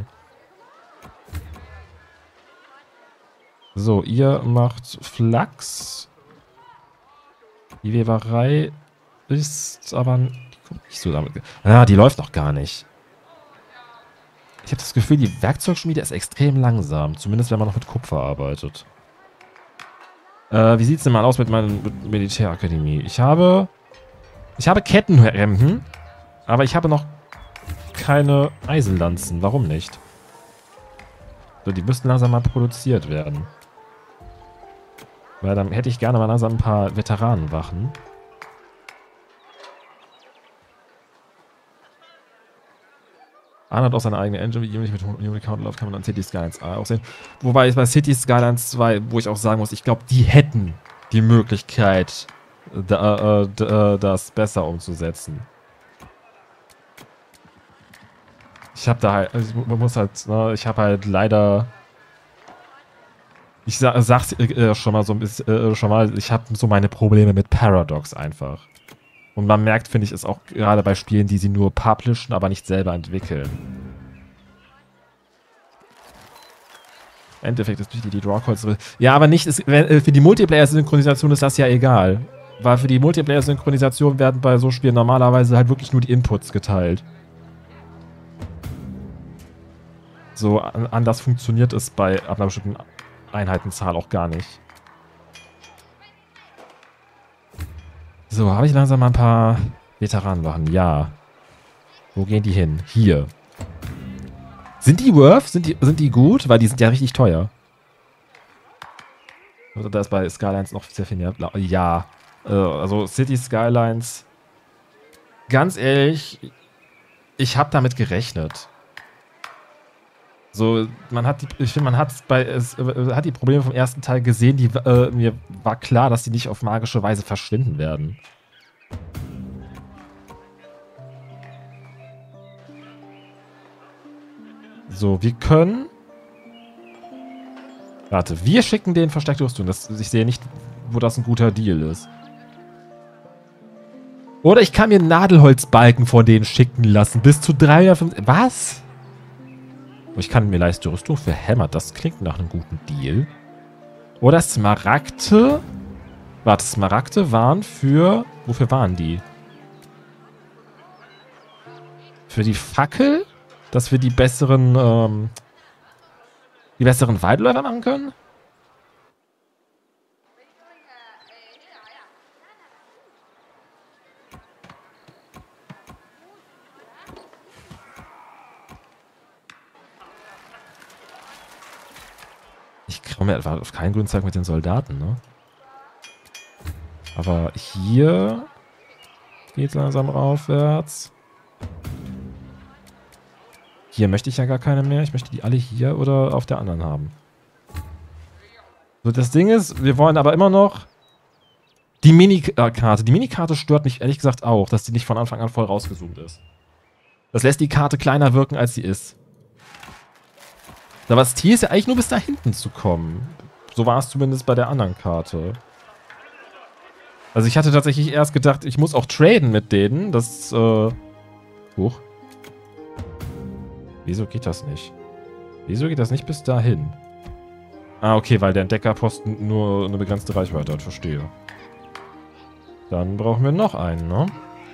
So, ihr macht Flachs. Die Weberei ist aber nicht so damit. Ah, die läuft noch gar nicht. Ich habe das Gefühl, die Werkzeugschmiede ist extrem langsam. Zumindest, wenn man noch mit Kupfer arbeitet. Äh, wie sieht es denn mal aus mit meiner Militärakademie? Ich habe... Ich habe Kettenhemden, aber ich habe noch keine Eisenlanzen. Warum nicht? So, die müssten langsam mal produziert werden. Weil dann hätte ich gerne mal langsam ein paar Veteranenwachen. Arne hat auch seine eigene Engine, wie mit Unity Counterlauf kann man dann City Skylines auch sehen. Wobei ich bei City Skylines zwei, wo ich auch sagen muss, ich glaube, die hätten die Möglichkeit, da, äh, da, das besser umzusetzen. Ich habe da halt, also man muss halt, ne, ich habe halt leider, ich sag, sag's äh, schon mal so ein bisschen, äh, schon mal, ich habe so meine Probleme mit Paradox einfach. Und man merkt, finde ich, es auch gerade bei Spielen, die sie nur publishen, aber nicht selber entwickeln. Im Endeffekt ist die, die Drawcalls. Ja, aber nicht, ist, für die Multiplayer-Synchronisation ist das ja egal. Weil für die Multiplayer-Synchronisation werden bei so Spielen normalerweise halt wirklich nur die Inputs geteilt. So, anders funktioniert es bei ab einer bestimmten Einheitenzahl auch gar nicht. So, habe ich langsam mal ein paar Veteranenwachen? Ja. Wo gehen die hin? Hier. Sind die worth? Sind die, sind die gut? Weil die sind ja richtig teuer. Oder da ist bei Skylines noch sehr viel mehr. Ja. Also City Skylines. Ganz ehrlich, ich habe damit gerechnet. So, man hat die, ich finde, man hat bei es hat die Probleme vom ersten Teil gesehen, die äh, mir war klar, dass die nicht auf magische Weise verschwinden werden. So, wir können. Warte, wir schicken den verstärkte Rüstung. Das, ich sehe nicht, wo das ein guter Deal ist. Oder ich kann mir Nadelholzbalken von denen schicken lassen. Bis zu dreihundertfünfzig. Was? Ich kann mir leisten Rüstung für Hammer. Das klingt nach einem guten Deal. Oder Smaragde. Warte, Smaragde waren für... Wofür waren die? Für die Fackel? Dass wir die besseren... Ähm, die besseren Weitläufer machen können? Ich komme mir auf keinen grünen Zweig mit den Soldaten, ne? Aber hier geht langsam aufwärts. Hier möchte ich ja gar keine mehr. Ich möchte die alle hier oder auf der anderen haben. So, das Ding ist, wir wollen aber immer noch die Minikarte. Die Minikarte stört mich ehrlich gesagt auch, dass die nicht von Anfang an voll rausgezoomt ist. Das lässt die Karte kleiner wirken, als sie ist. Aber das Ziel ist ja eigentlich nur bis da hinten zu kommen. So war es zumindest bei der anderen Karte. Also ich hatte tatsächlich erst gedacht, ich muss auch traden mit denen. Das, äh... Huch. Wieso geht das nicht? Wieso geht das nicht bis dahin? Ah, okay, weil der Entdeckerposten nur eine begrenzte Reichweite hat. Verstehe. Dann brauchen wir noch einen, ne?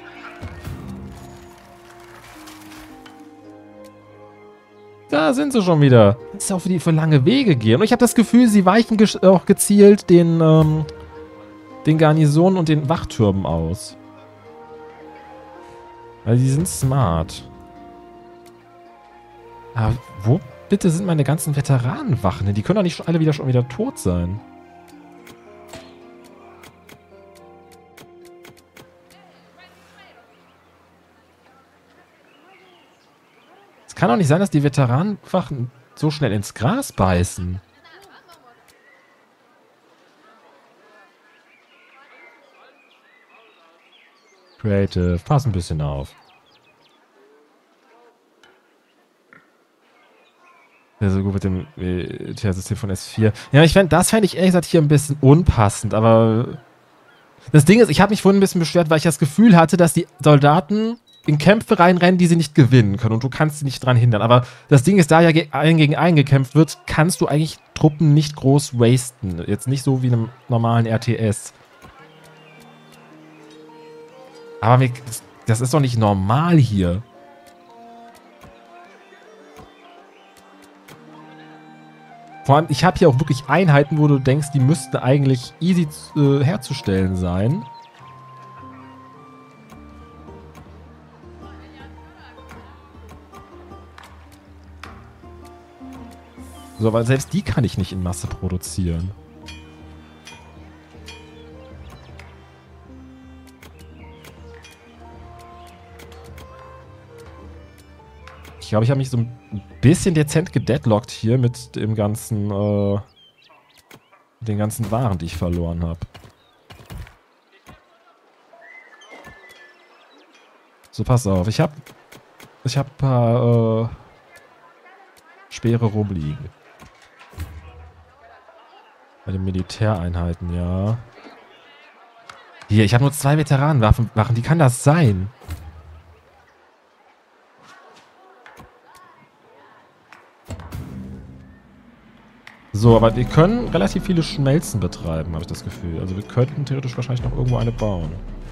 Da sind sie schon wieder. Das ist auch für die für lange Wege gehen. Und ich habe das Gefühl, sie weichen ge auch gezielt den, ähm, den Garnisonen und den Wachtürmen aus. Weil die sind smart. Aber wo bitte sind meine ganzen Veteranenwachen? Die können doch nicht schon alle wieder schon wieder tot sein. Es kann doch nicht sein, dass die Veteranenwachen so schnell ins Gras beißen. Creative, pass ein bisschen auf. Ja, so gut mit dem Militär-System von S vier. Ja, ich fände, das fände ich ehrlich gesagt hier ein bisschen unpassend, aber das Ding ist, ich habe mich vorhin ein bisschen beschwert, weil ich das Gefühl hatte, dass die Soldaten in Kämpfe reinrennen, die sie nicht gewinnen können und du kannst sie nicht dran hindern. Aber das Ding ist, da ja ein gegen einen gekämpft wird, kannst du eigentlich Truppen nicht groß wasten. Jetzt nicht so wie in einem normalen R T S. Aber mir, das ist doch nicht normal hier. Vor allem, ich habe hier auch wirklich Einheiten, wo du denkst, die müssten eigentlich easy äh, herzustellen sein. So, weil selbst die kann ich nicht in Masse produzieren. Ich glaube, ich habe mich so ein bisschen dezent gedeadlockt hier mit dem ganzen, äh, den ganzen Waren, die ich verloren habe. So, pass auf. Ich habe ich habe ein paar, äh, Speere rumliegen. Bei den Militäreinheiten, ja. Hier, ich habe nur zwei Veteranenwaffen. Wie kann das sein? So, aber wir können relativ viele Schmelzen betreiben, habe ich das Gefühl. Also wir könnten theoretisch wahrscheinlich noch irgendwo eine bauen.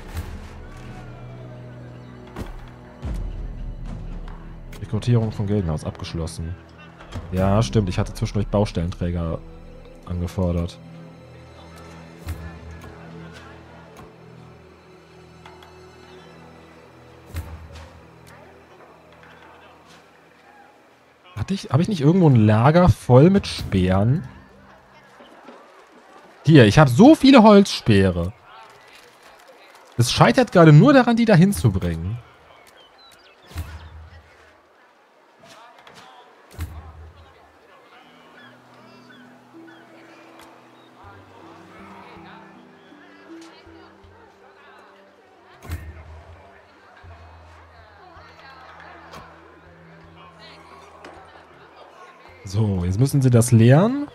Rekrutierung vom Gildenhaus abgeschlossen. Ja, stimmt. Ich hatte zwischendurch Baustellenträger angefordert. Hatte ich, habe ich nicht irgendwo ein Lager voll mit Speeren? Hier, ich habe so viele Holzspeere. Es scheitert gerade nur daran, die da hinzubringen. So, jetzt müssen sie das leeren.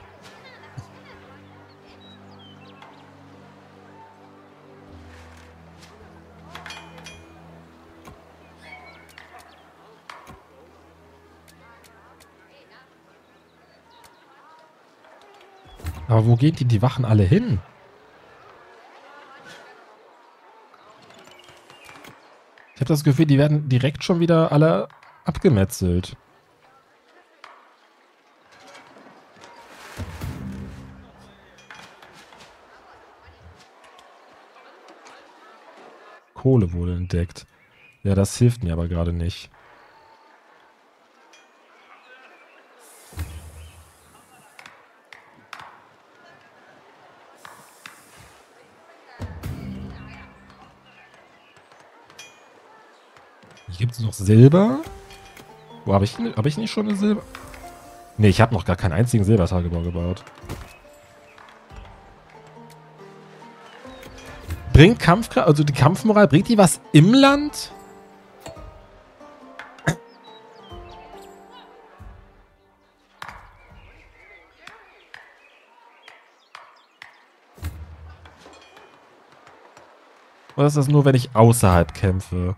Aber wo gehen die, die Wachen alle hin? Ich habe das Gefühl, die werden direkt schon wieder alle abgemetzelt. Kohle wurde entdeckt. Ja, das hilft mir aber gerade nicht. Hier gibt es noch Silber. Wo habe ich, hab ich nicht schon eine Silber? Ne, ich habe noch gar keinen einzigen Silbertagebau gebaut. Bringt Kampfkraft, also die Kampfmoral, bringt die was im Land? Oder ist das nur, wenn ich außerhalb kämpfe?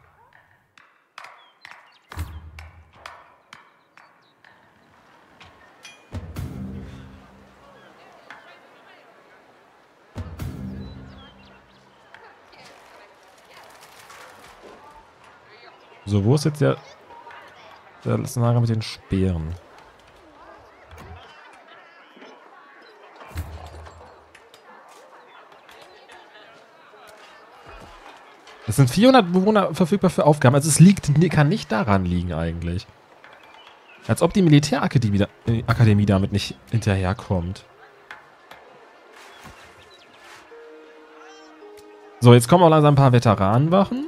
So, wo ist jetzt der, der Szenario mit den Speeren? Es sind vierhundert Bewohner verfügbar für Aufgaben. Also es liegt, kann nicht daran liegen eigentlich. Als ob die Militärakademie da, äh, Akademie damit nicht hinterherkommt. So, jetzt kommen auch langsam ein paar Veteranenwachen.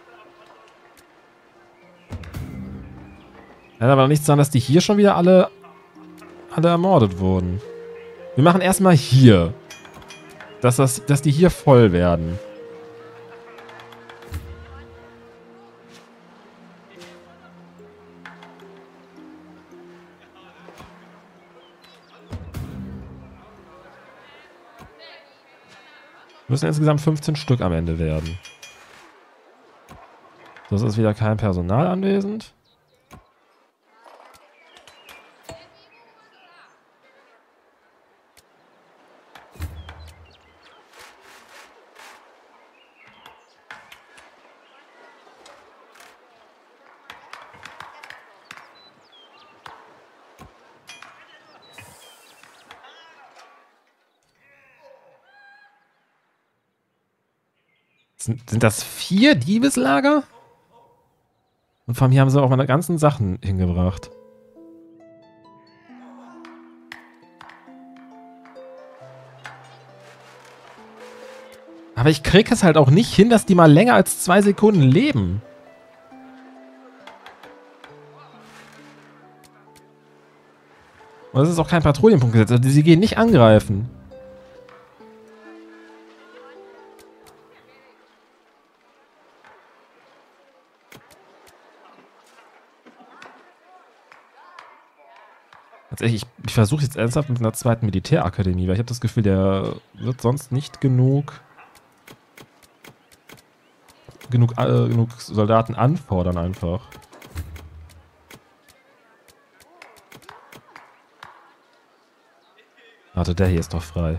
Ja, aber nichts daran, dass die hier schon wieder alle, alle ermordet wurden. Wir machen erstmal hier. Dass, das, dass die hier voll werden. Müssen insgesamt fünfzehn Stück am Ende werden. Das ist wieder kein Personal anwesend. Sind, sind das vier Diebeslager? Und vor allem hier haben sie auch meine ganzen Sachen hingebracht. Aber ich krieg es halt auch nicht hin, dass die mal länger als zwei Sekunden leben. Und das ist auch kein Patrouillenpunkt gesetzt. Also sie gehen nicht angreifen. Tatsächlich, ich, ich versuche jetzt ernsthaft mit einer zweiten Militärakademie, weil ich habe das Gefühl, der wird sonst nicht genug genug, äh, genug Soldaten anfordern einfach. Warte, der hier ist doch frei.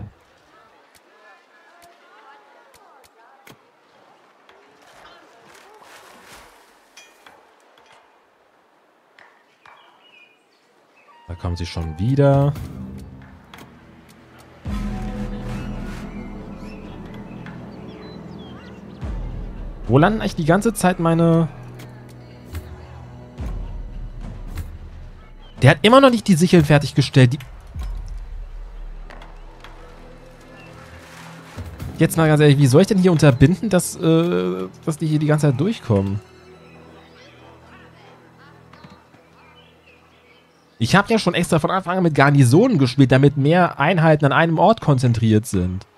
Da kommen sie schon wieder. Wo landen eigentlich die ganze Zeit meine... Der hat immer noch nicht die Sicheln fertiggestellt. Die... Jetzt mal ganz ehrlich, wie soll ich denn hier unterbinden, dass, äh, dass die hier die ganze Zeit durchkommen? Ich habe ja schon extra von Anfang an mit Garnisonen gespielt, damit mehr Einheiten an einem Ort konzentriert sind.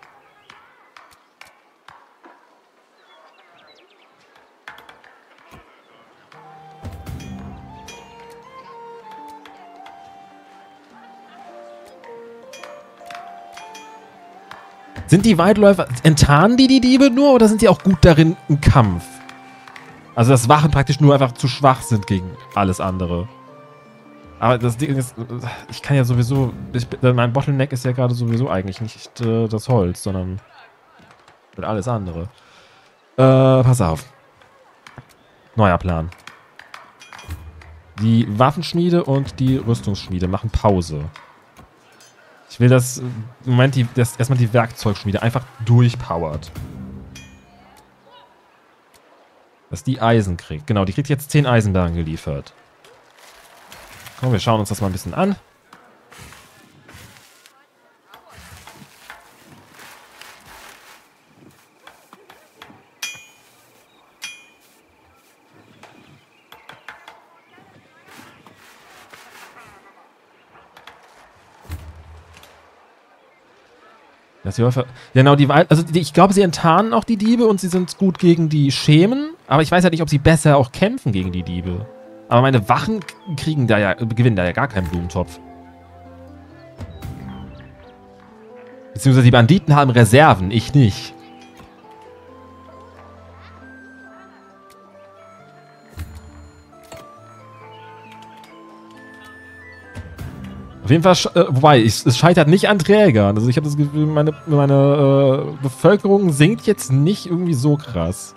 Sind die Weitläufer, enttarnen die die Diebe nur oder sind die auch gut darin im Kampf? Also dass Wachen praktisch nur einfach zu schwach sind gegen alles andere. Aber das Ding ist, ich kann ja sowieso, ich, mein Bottleneck ist ja gerade sowieso eigentlich nicht äh, das Holz, sondern alles andere. Äh, pass auf. Neuer Plan. Die Waffenschmiede und die Rüstungsschmiede machen Pause. Ich will, dass im Moment die, dass erstmal die Werkzeugschmiede einfach durchpowert. Dass die Eisen kriegt. Genau, die kriegt jetzt zehn Eisenbahnen geliefert. Komm, wir schauen uns das mal ein bisschen an. Das die Wölfe, genau, die, also die, ich glaube, sie enttarnen auch die Diebe und sie sind gut gegen die Schemen. Aber ich weiß ja nicht, ob sie besser auch kämpfen gegen die Diebe. Aber meine Wachen kriegen da ja, gewinnen da ja gar keinen Blumentopf. Beziehungsweise die Banditen haben Reserven, ich nicht. Auf jeden Fall, äh, wobei, ich, es scheitert nicht an Trägern. Also ich habe das Gefühl, meine, meine äh, Bevölkerung sinkt jetzt nicht irgendwie so krass.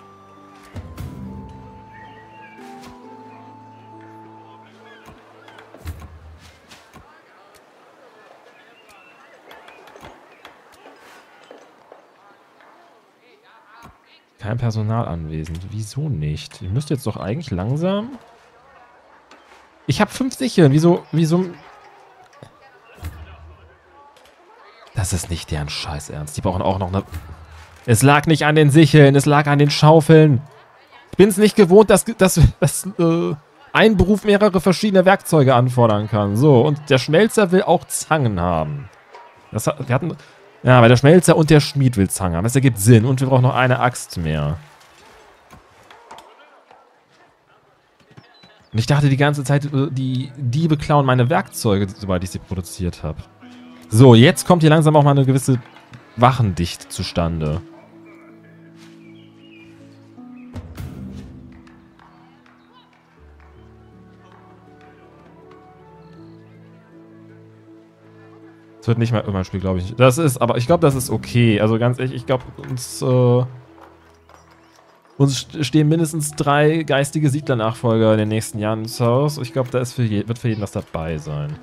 Kein Personal anwesend. Wieso nicht? Ich müsste jetzt doch eigentlich langsam... Ich habe fünf Sicheln. Wieso, wieso... Das ist nicht deren Scheiß Ernst. Die brauchen auch noch eine... Es lag nicht an den Sicheln, es lag an den Schaufeln. Ich bin es nicht gewohnt, dass, dass, dass äh, ein Beruf mehrere verschiedene Werkzeuge anfordern kann. So, und der Schmelzer will auch Zangen haben. Das hat, wir hatten... Ja, weil der Schmelzer und der Schmied will Zangen haben. Das ergibt Sinn. Und wir brauchen noch eine Axt mehr. Und ich dachte die ganze Zeit, die Diebe klauen meine Werkzeuge, sobald ich sie produziert habe. So, jetzt kommt hier langsam auch mal eine gewisse Wachendichte zustande. Das wird nicht mal immer ein Spiel, glaube ich. Das ist, aber ich glaube, das ist okay. Also ganz ehrlich, ich glaube, uns, äh, uns stehen mindestens drei geistige Siedler-Nachfolger in den nächsten Jahren ins Haus. Ich glaube, da ist für je, wird für jeden was dabei sein.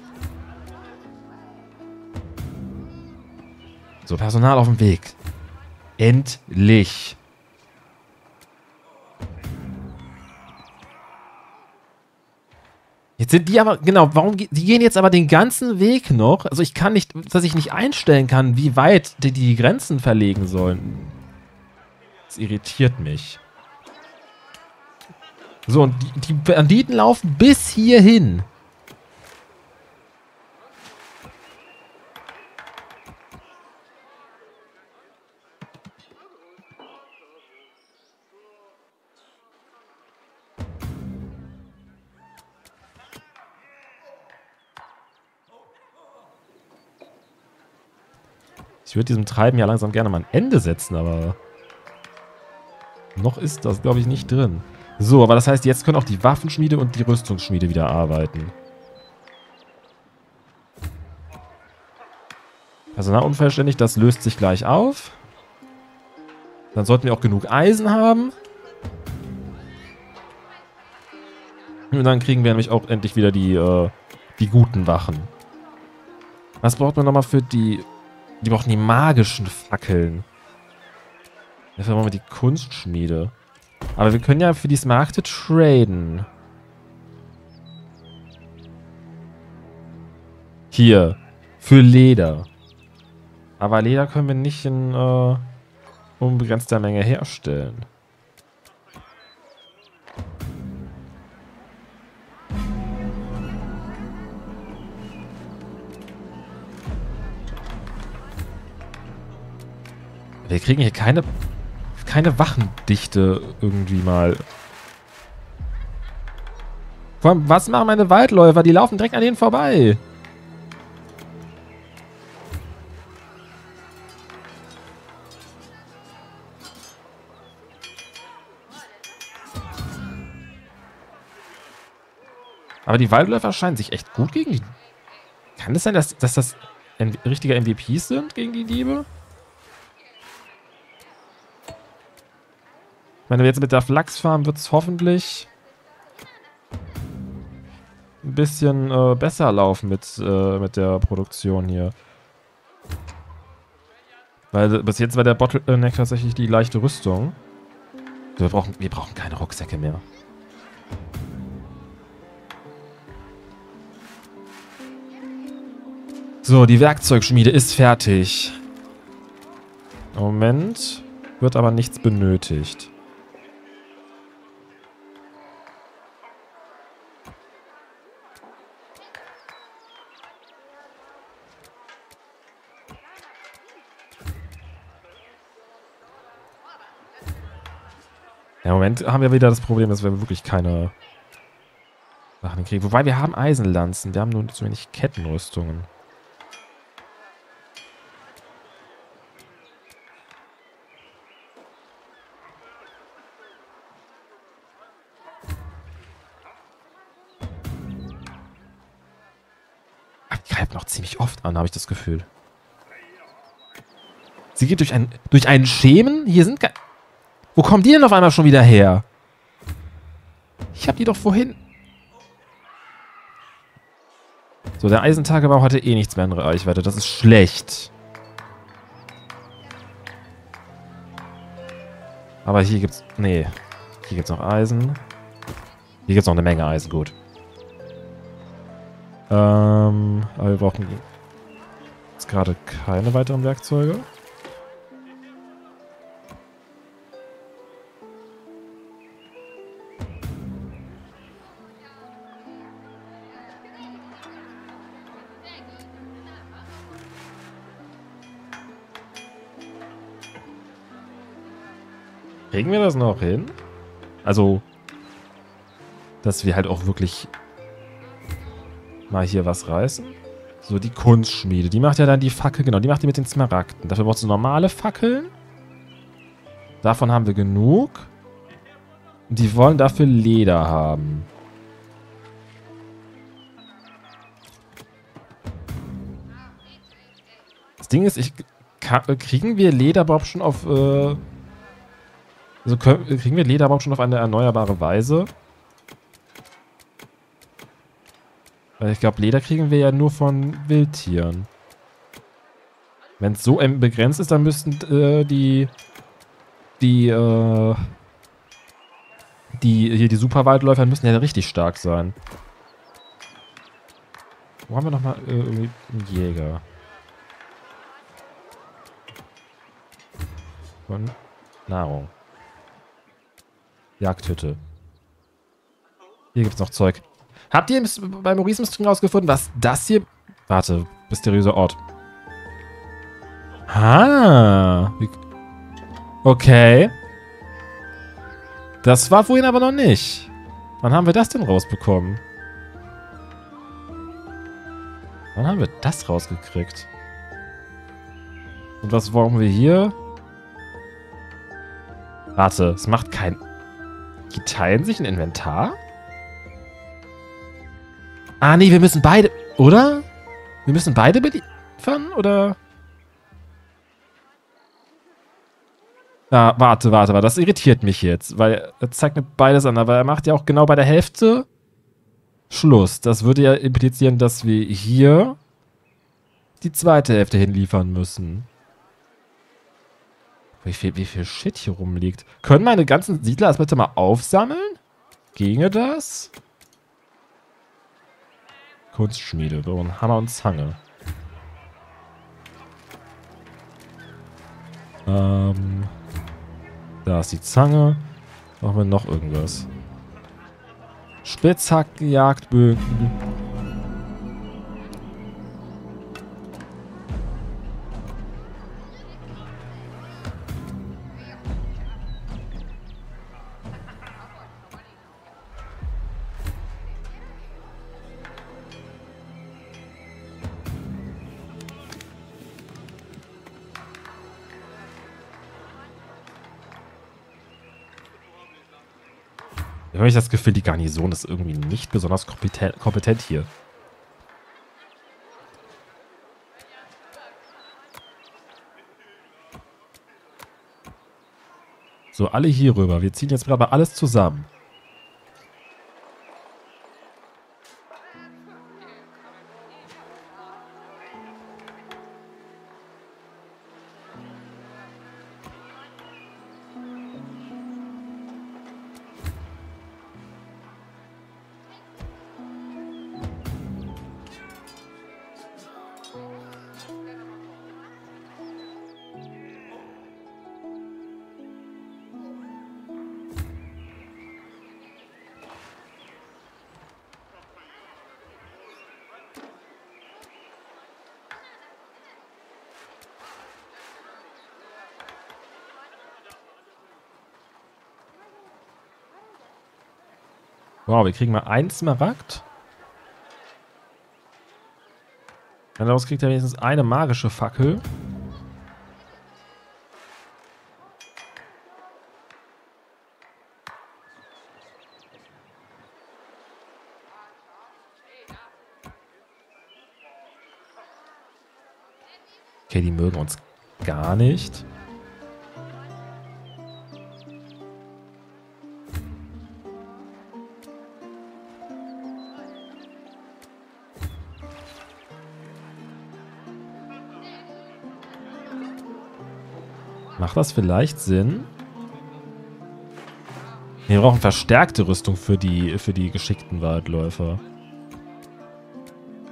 So, Personal auf dem Weg. Endlich. Jetzt sind die aber, genau, warum, die gehen jetzt aber den ganzen Weg noch. Also ich kann nicht, dass ich nicht einstellen kann, wie weit die die Grenzen verlegen sollen. Das irritiert mich. So, und die, die Banditen laufen bis hierhin. Ich würde diesem Treiben ja langsam gerne mal ein Ende setzen, aber noch ist das, glaube ich, nicht drin. So, aber das heißt, jetzt können auch die Waffenschmiede und die Rüstungsschmiede wieder arbeiten. Personal unvollständig, das löst sich gleich auf. Dann sollten wir auch genug Eisen haben. Und dann kriegen wir nämlich auch endlich wieder die, äh, die guten Wachen. Was braucht man nochmal für die... Die brauchen die magischen Fackeln. Dafür brauchen wir die Kunstschmiede. Aber wir können ja für die Smaragde traden. Hier. Für Leder. Aber Leder können wir nicht in äh, unbegrenzter Menge herstellen. Wir kriegen hier keine, keine Wachendichte irgendwie mal. Vor allem, was machen meine Waldläufer? Die laufen direkt an denen vorbei. Aber die Waldläufer scheinen sich echt gut gegen die... Kann es sein, dass, dass das richtige M V Ps sind gegen die Diebe? Wenn wir jetzt mit der Flachs fahren, wird es hoffentlich ein bisschen äh, besser laufen mit, äh, mit der Produktion hier. Weil bis jetzt war der Bottleneck tatsächlich die leichte Rüstung. Wir brauchen, wir brauchen keine Rucksäcke mehr. So, die Werkzeugschmiede ist fertig. Moment. Wird aber nichts benötigt. Ja, im Moment haben wir wieder das Problem, dass wir wirklich keine Sachen kriegen. Wobei, wir haben Eisenlanzen. Wir haben nur zu wenig Kettenrüstungen. Ach, die greift noch ziemlich oft an, habe ich das Gefühl. Sie geht durch, ein, durch einen Schemen? Hier sind gar... Wo kommen die denn auf einmal schon wieder her? Ich habe die doch vorhin... So, der Eisentagebau hatte eh nichts mehr in Reichweite. Das ist schlecht. Aber hier gibt's... Nee. Hier gibt's noch Eisen. Hier gibt's noch eine Menge Eisen. Gut. Ähm, aber wir brauchen jetzt gerade keine weiteren Werkzeuge. Kriegen wir das noch hin? Also, dass wir halt auch wirklich mal hier was reißen. So, die Kunstschmiede. Die macht ja dann die Fackel. Genau, die macht die mit den Smaragden. Dafür brauchst du normale Fackeln. Davon haben wir genug. Und die wollen dafür Leder haben. Das Ding ist, ich kann, kriegen wir Leder überhaupt schon auf... Äh, also können, kriegen wir Leder überhaupt schon auf eine erneuerbare Weise? Weil ich glaube, Leder kriegen wir ja nur von Wildtieren. Wenn es so begrenzt ist, dann müssten äh, die... Die, äh... Die, hier die Superwaldläufer müssen ja richtig stark sein. Wo haben wir nochmal äh, irgendwie einen Jäger? Und Nahrung. Jagdhütte. Hier gibt's noch Zeug. Habt ihr bei Maurice im Stream rausgefunden, was das hier... Warte, mysteriöser Ort. Ah. Okay. Das war vorhin aber noch nicht. Wann haben wir das denn rausbekommen? Wann haben wir das rausgekriegt? Und was brauchen wir hier? Warte, es macht kein... Die teilen sich ein Inventar? Ah, nee, wir müssen beide... Oder? Wir müssen beide beliefern, oder? Ah, warte, warte, warte. Das irritiert mich jetzt, weil er zeigt mir beides an, aber er macht ja auch genau bei der Hälfte Schluss. Das würde ja implizieren, dass wir hier die zweite Hälfte hinliefern müssen. Wie viel, wie viel Shit hier rumliegt. Können meine ganzen Siedler das bitte mal aufsammeln? Ginge das? Kunstschmiede. So, ein Hammer und Zange. Ähm... Da ist die Zange. Brauchen wir noch irgendwas? Spitzhacken, Jagdbögen. Da habe ich das Gefühl, die Garnison ist irgendwie nicht besonders kompetent, kompetent hier. So, alle hier rüber. Wir ziehen jetzt gerade alles zusammen. Wow, wir kriegen mal einen Smaragd. Und daraus kriegt er wenigstens eine magische Fackel. Okay, die mögen uns gar nicht. Macht das vielleicht Sinn? Wir brauchen verstärkte Rüstung für die, für die geschickten Waldläufer.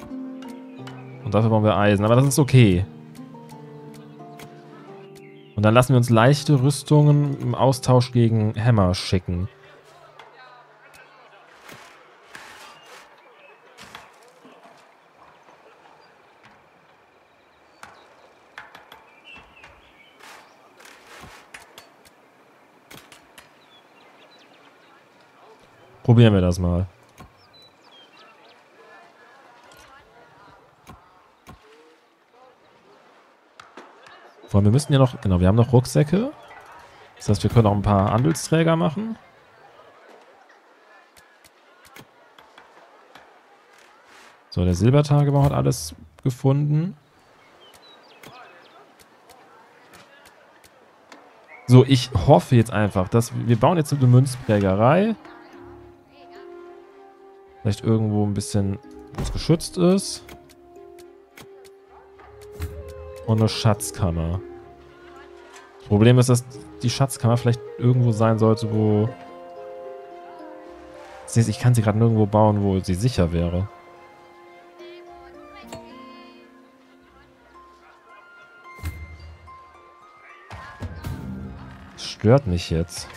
Und dafür brauchen wir Eisen. Aber das ist okay. Und dann lassen wir uns leichte Rüstungen im Austausch gegen Hämmer schicken. Probieren wir das mal. Vor allem, wir müssen ja noch, genau, wir haben noch Rucksäcke. Das heißt, wir können auch ein paar Handelsträger machen. So, der Silbertagebau hat alles gefunden. So, ich hoffe jetzt einfach, dass wir, wir bauen jetzt eine Münzprägerei. Vielleicht irgendwo ein bisschen, wo es geschützt ist. Und eine Schatzkammer. Das Problem ist, dass die Schatzkammer vielleicht irgendwo sein sollte, wo... Ich kann sie gerade nirgendwo bauen, wo sie sicher wäre. Das stört mich jetzt.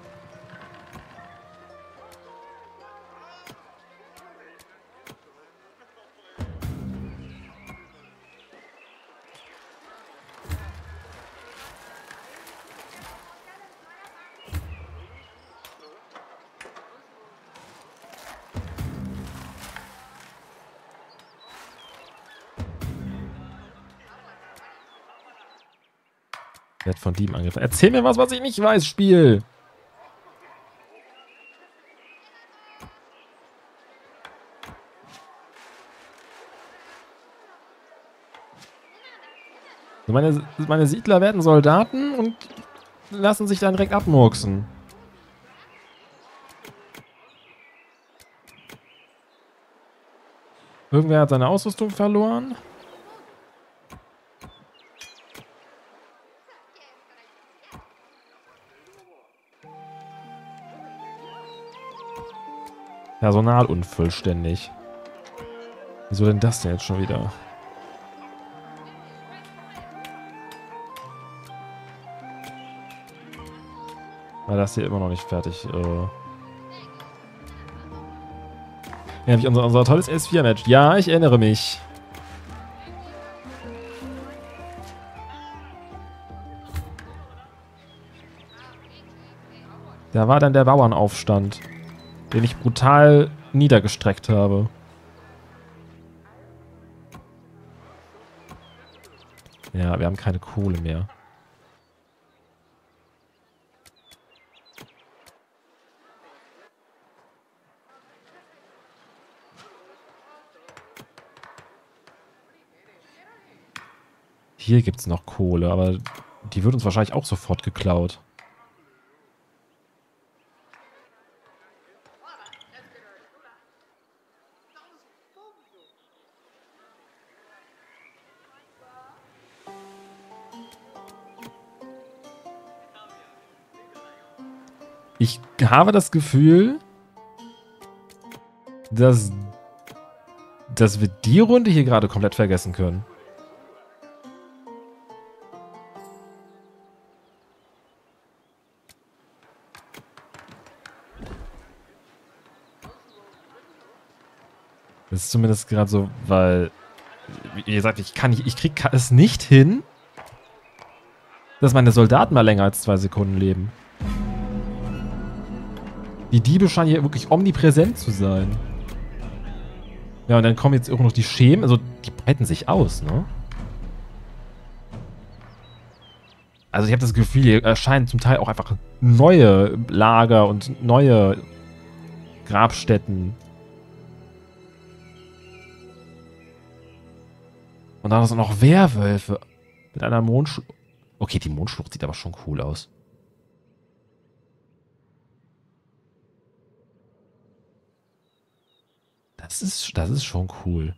Wird von Dieben angegriffen. Erzähl mir was, was ich nicht weiß, Spiel! Meine, meine Siedler werden Soldaten und lassen sich dann direkt abmurksen. Irgendwer hat seine Ausrüstung verloren. Personal unvollständig. Wieso denn das denn jetzt schon wieder? Weil das hier immer noch nicht fertig. Äh ja, wie unser, unser tolles S vier Match. Ja, ich erinnere mich. Da war dann der Bauernaufstand, den ich brutal niedergestreckt habe. Ja, wir haben keine Kohle mehr. Hier gibt es noch Kohle, aber die wird uns wahrscheinlich auch sofort geklaut. Ich habe das Gefühl, dass, dass wir die Runde hier gerade komplett vergessen können. Das ist zumindest gerade so, weil, wie gesagt, ich kann nicht, ich krieg es nicht hin, dass meine Soldaten mal länger als zwei Sekunden leben. Die Diebe scheinen hier wirklich omnipräsent zu sein. Ja, und dann kommen jetzt auch noch die Schemen. Also, die breiten sich aus, ne? Also, ich habe das Gefühl, hier erscheinen zum Teil auch einfach neue Lager und neue Grabstätten. Und dann sind noch Werwölfe. Mit einer Mondschlucht. Okay, die Mondschlucht sieht aber schon cool aus. Das ist, das ist schon cool.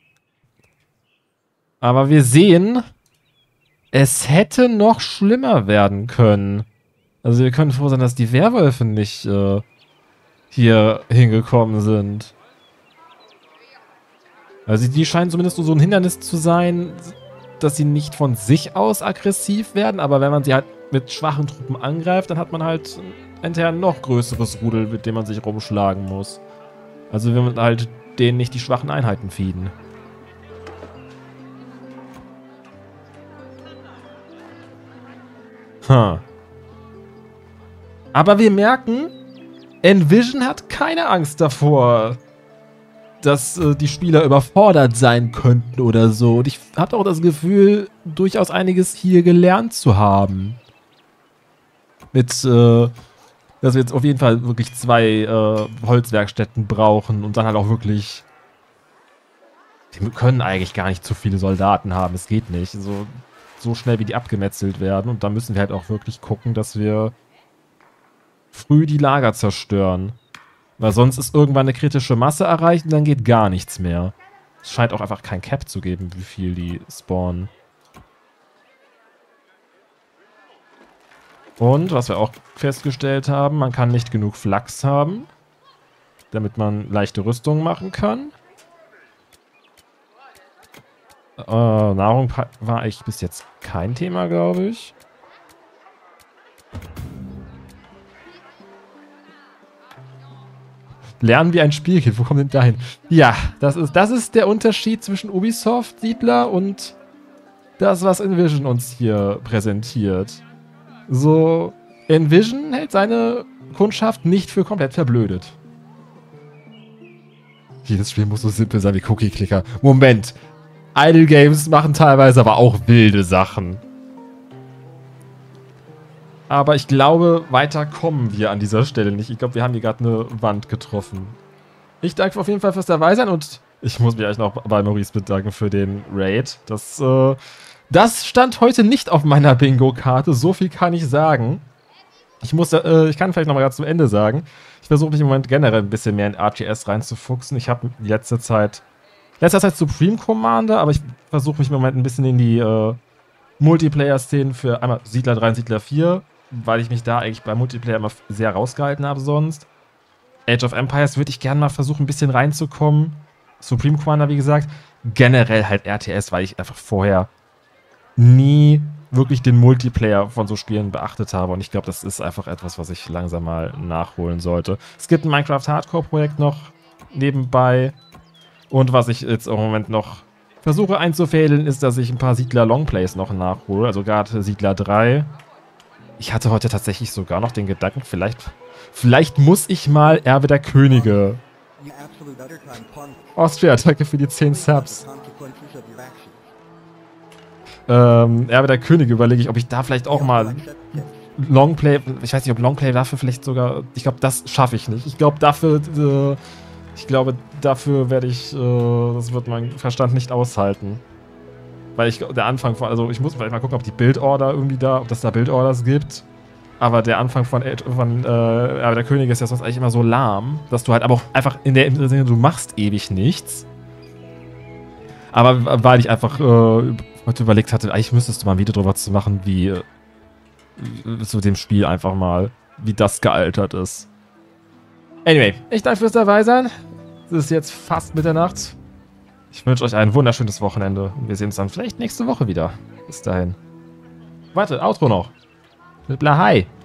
Aber wir sehen, es hätte noch schlimmer werden können. Also wir können froh sein, dass die Werwölfe nicht äh, hier hingekommen sind. Also die scheinen zumindest so ein Hindernis zu sein, dass sie nicht von sich aus aggressiv werden, aber wenn man sie halt mit schwachen Truppen angreift, dann hat man halt hinterher ein noch größeres Rudel, mit dem man sich rumschlagen muss. Also wenn man halt denen nicht die schwachen Einheiten feeden. Huh. Aber wir merken, Envision hat keine Angst davor, dass äh, die Spieler überfordert sein könnten oder so. Und ich habe auch das Gefühl, durchaus einiges hier gelernt zu haben. Mit, äh, dass wir jetzt auf jeden Fall wirklich zwei äh, Holzwerkstätten brauchen und dann halt auch wirklich... Wir können eigentlich gar nicht zu viele Soldaten haben, es geht nicht. So, so schnell wie die abgemetzelt werden. Und da müssen wir halt auch wirklich gucken, dass wir früh die Lager zerstören. Weil sonst ist irgendwann eine kritische Masse erreicht und dann geht gar nichts mehr. Es scheint auch einfach kein Cap zu geben, wie viel die spawnen. Und, was wir auch festgestellt haben, man kann nicht genug Flachs haben, damit man leichte Rüstungen machen kann. Äh, Nahrung war eigentlich bis jetzt kein Thema, glaube ich. Lernen wie ein Spielkind. Wo kommt denn dahin? Ja, das ist, das ist der Unterschied zwischen Ubisoft, Siedler und das, was Envision uns hier präsentiert. So, Envision hält seine Kundschaft nicht für komplett verblödet. Jedes Spiel muss so simpel sein wie Cookie-Clicker. Moment. Idle Games machen teilweise aber auch wilde Sachen. Aber ich glaube, weiter kommen wir an dieser Stelle nicht. Ich glaube, wir haben hier gerade eine Wand getroffen. Ich danke auf jeden Fall fürs Dabeisein und ich muss mich eigentlich noch bei Maurice bedanken für den Raid. Das, äh, das stand heute nicht auf meiner Bingo-Karte. So viel kann ich sagen. Ich muss, äh, ich kann vielleicht noch mal ganz zum Ende sagen. Ich versuche mich im Moment generell ein bisschen mehr in R T S reinzufuchsen. Ich habe die letzte Zeit, letzter Zeit Supreme Commander, aber ich versuche mich im Moment ein bisschen in die äh, Multiplayer-Szenen für einmal Siedler drei und Siedler vier, weil ich mich da eigentlich bei Multiplayer immer sehr rausgehalten habe sonst. Age of Empires würde ich gerne mal versuchen, ein bisschen reinzukommen. Supreme Commander, wie gesagt. Generell halt R T S, weil ich einfach vorher nie wirklich den Multiplayer von so Spielen beachtet habe. Und ich glaube, das ist einfach etwas, was ich langsam mal nachholen sollte. Es gibt ein Minecraft Hardcore-Projekt noch nebenbei. Und was ich jetzt im Moment noch versuche einzufädeln, ist, dass ich ein paar Siedler Longplays noch nachhole. Also gerade Siedler drei. Ich hatte heute tatsächlich sogar noch den Gedanken, vielleicht, vielleicht muss ich mal Erbe der Könige. Austria, danke für die zehn Subs. Ähm, Erbe der Könige überlege ich, ob ich da vielleicht auch mal Longplay, ich weiß nicht, ob Longplay dafür vielleicht sogar, ich glaube, das schaffe ich nicht. Ich glaube, dafür, äh, ich glaube, dafür werde ich, äh, das wird mein Verstand nicht aushalten. Weil ich, der Anfang von, also ich muss vielleicht mal gucken, ob die Bildorder irgendwie da, ob das da Bildorders gibt. Aber der Anfang von, von äh, Erbe der Könige ist ja sonst eigentlich immer so lahm, dass du halt aber auch einfach in der Sinne, du machst ewig nichts. Aber weil ich einfach äh, heute überlegt hatte, eigentlich müsstest du mal ein Video drüber zu machen, wie äh, zu dem Spiel einfach mal, wie das gealtert ist. Anyway, ich danke fürs Dabeisein. Es ist jetzt fast Mitternacht. Ich wünsche euch ein wunderschönes Wochenende und wir sehen uns dann vielleicht nächste Woche wieder. Bis dahin. Warte, Outro noch. Mit Lahai.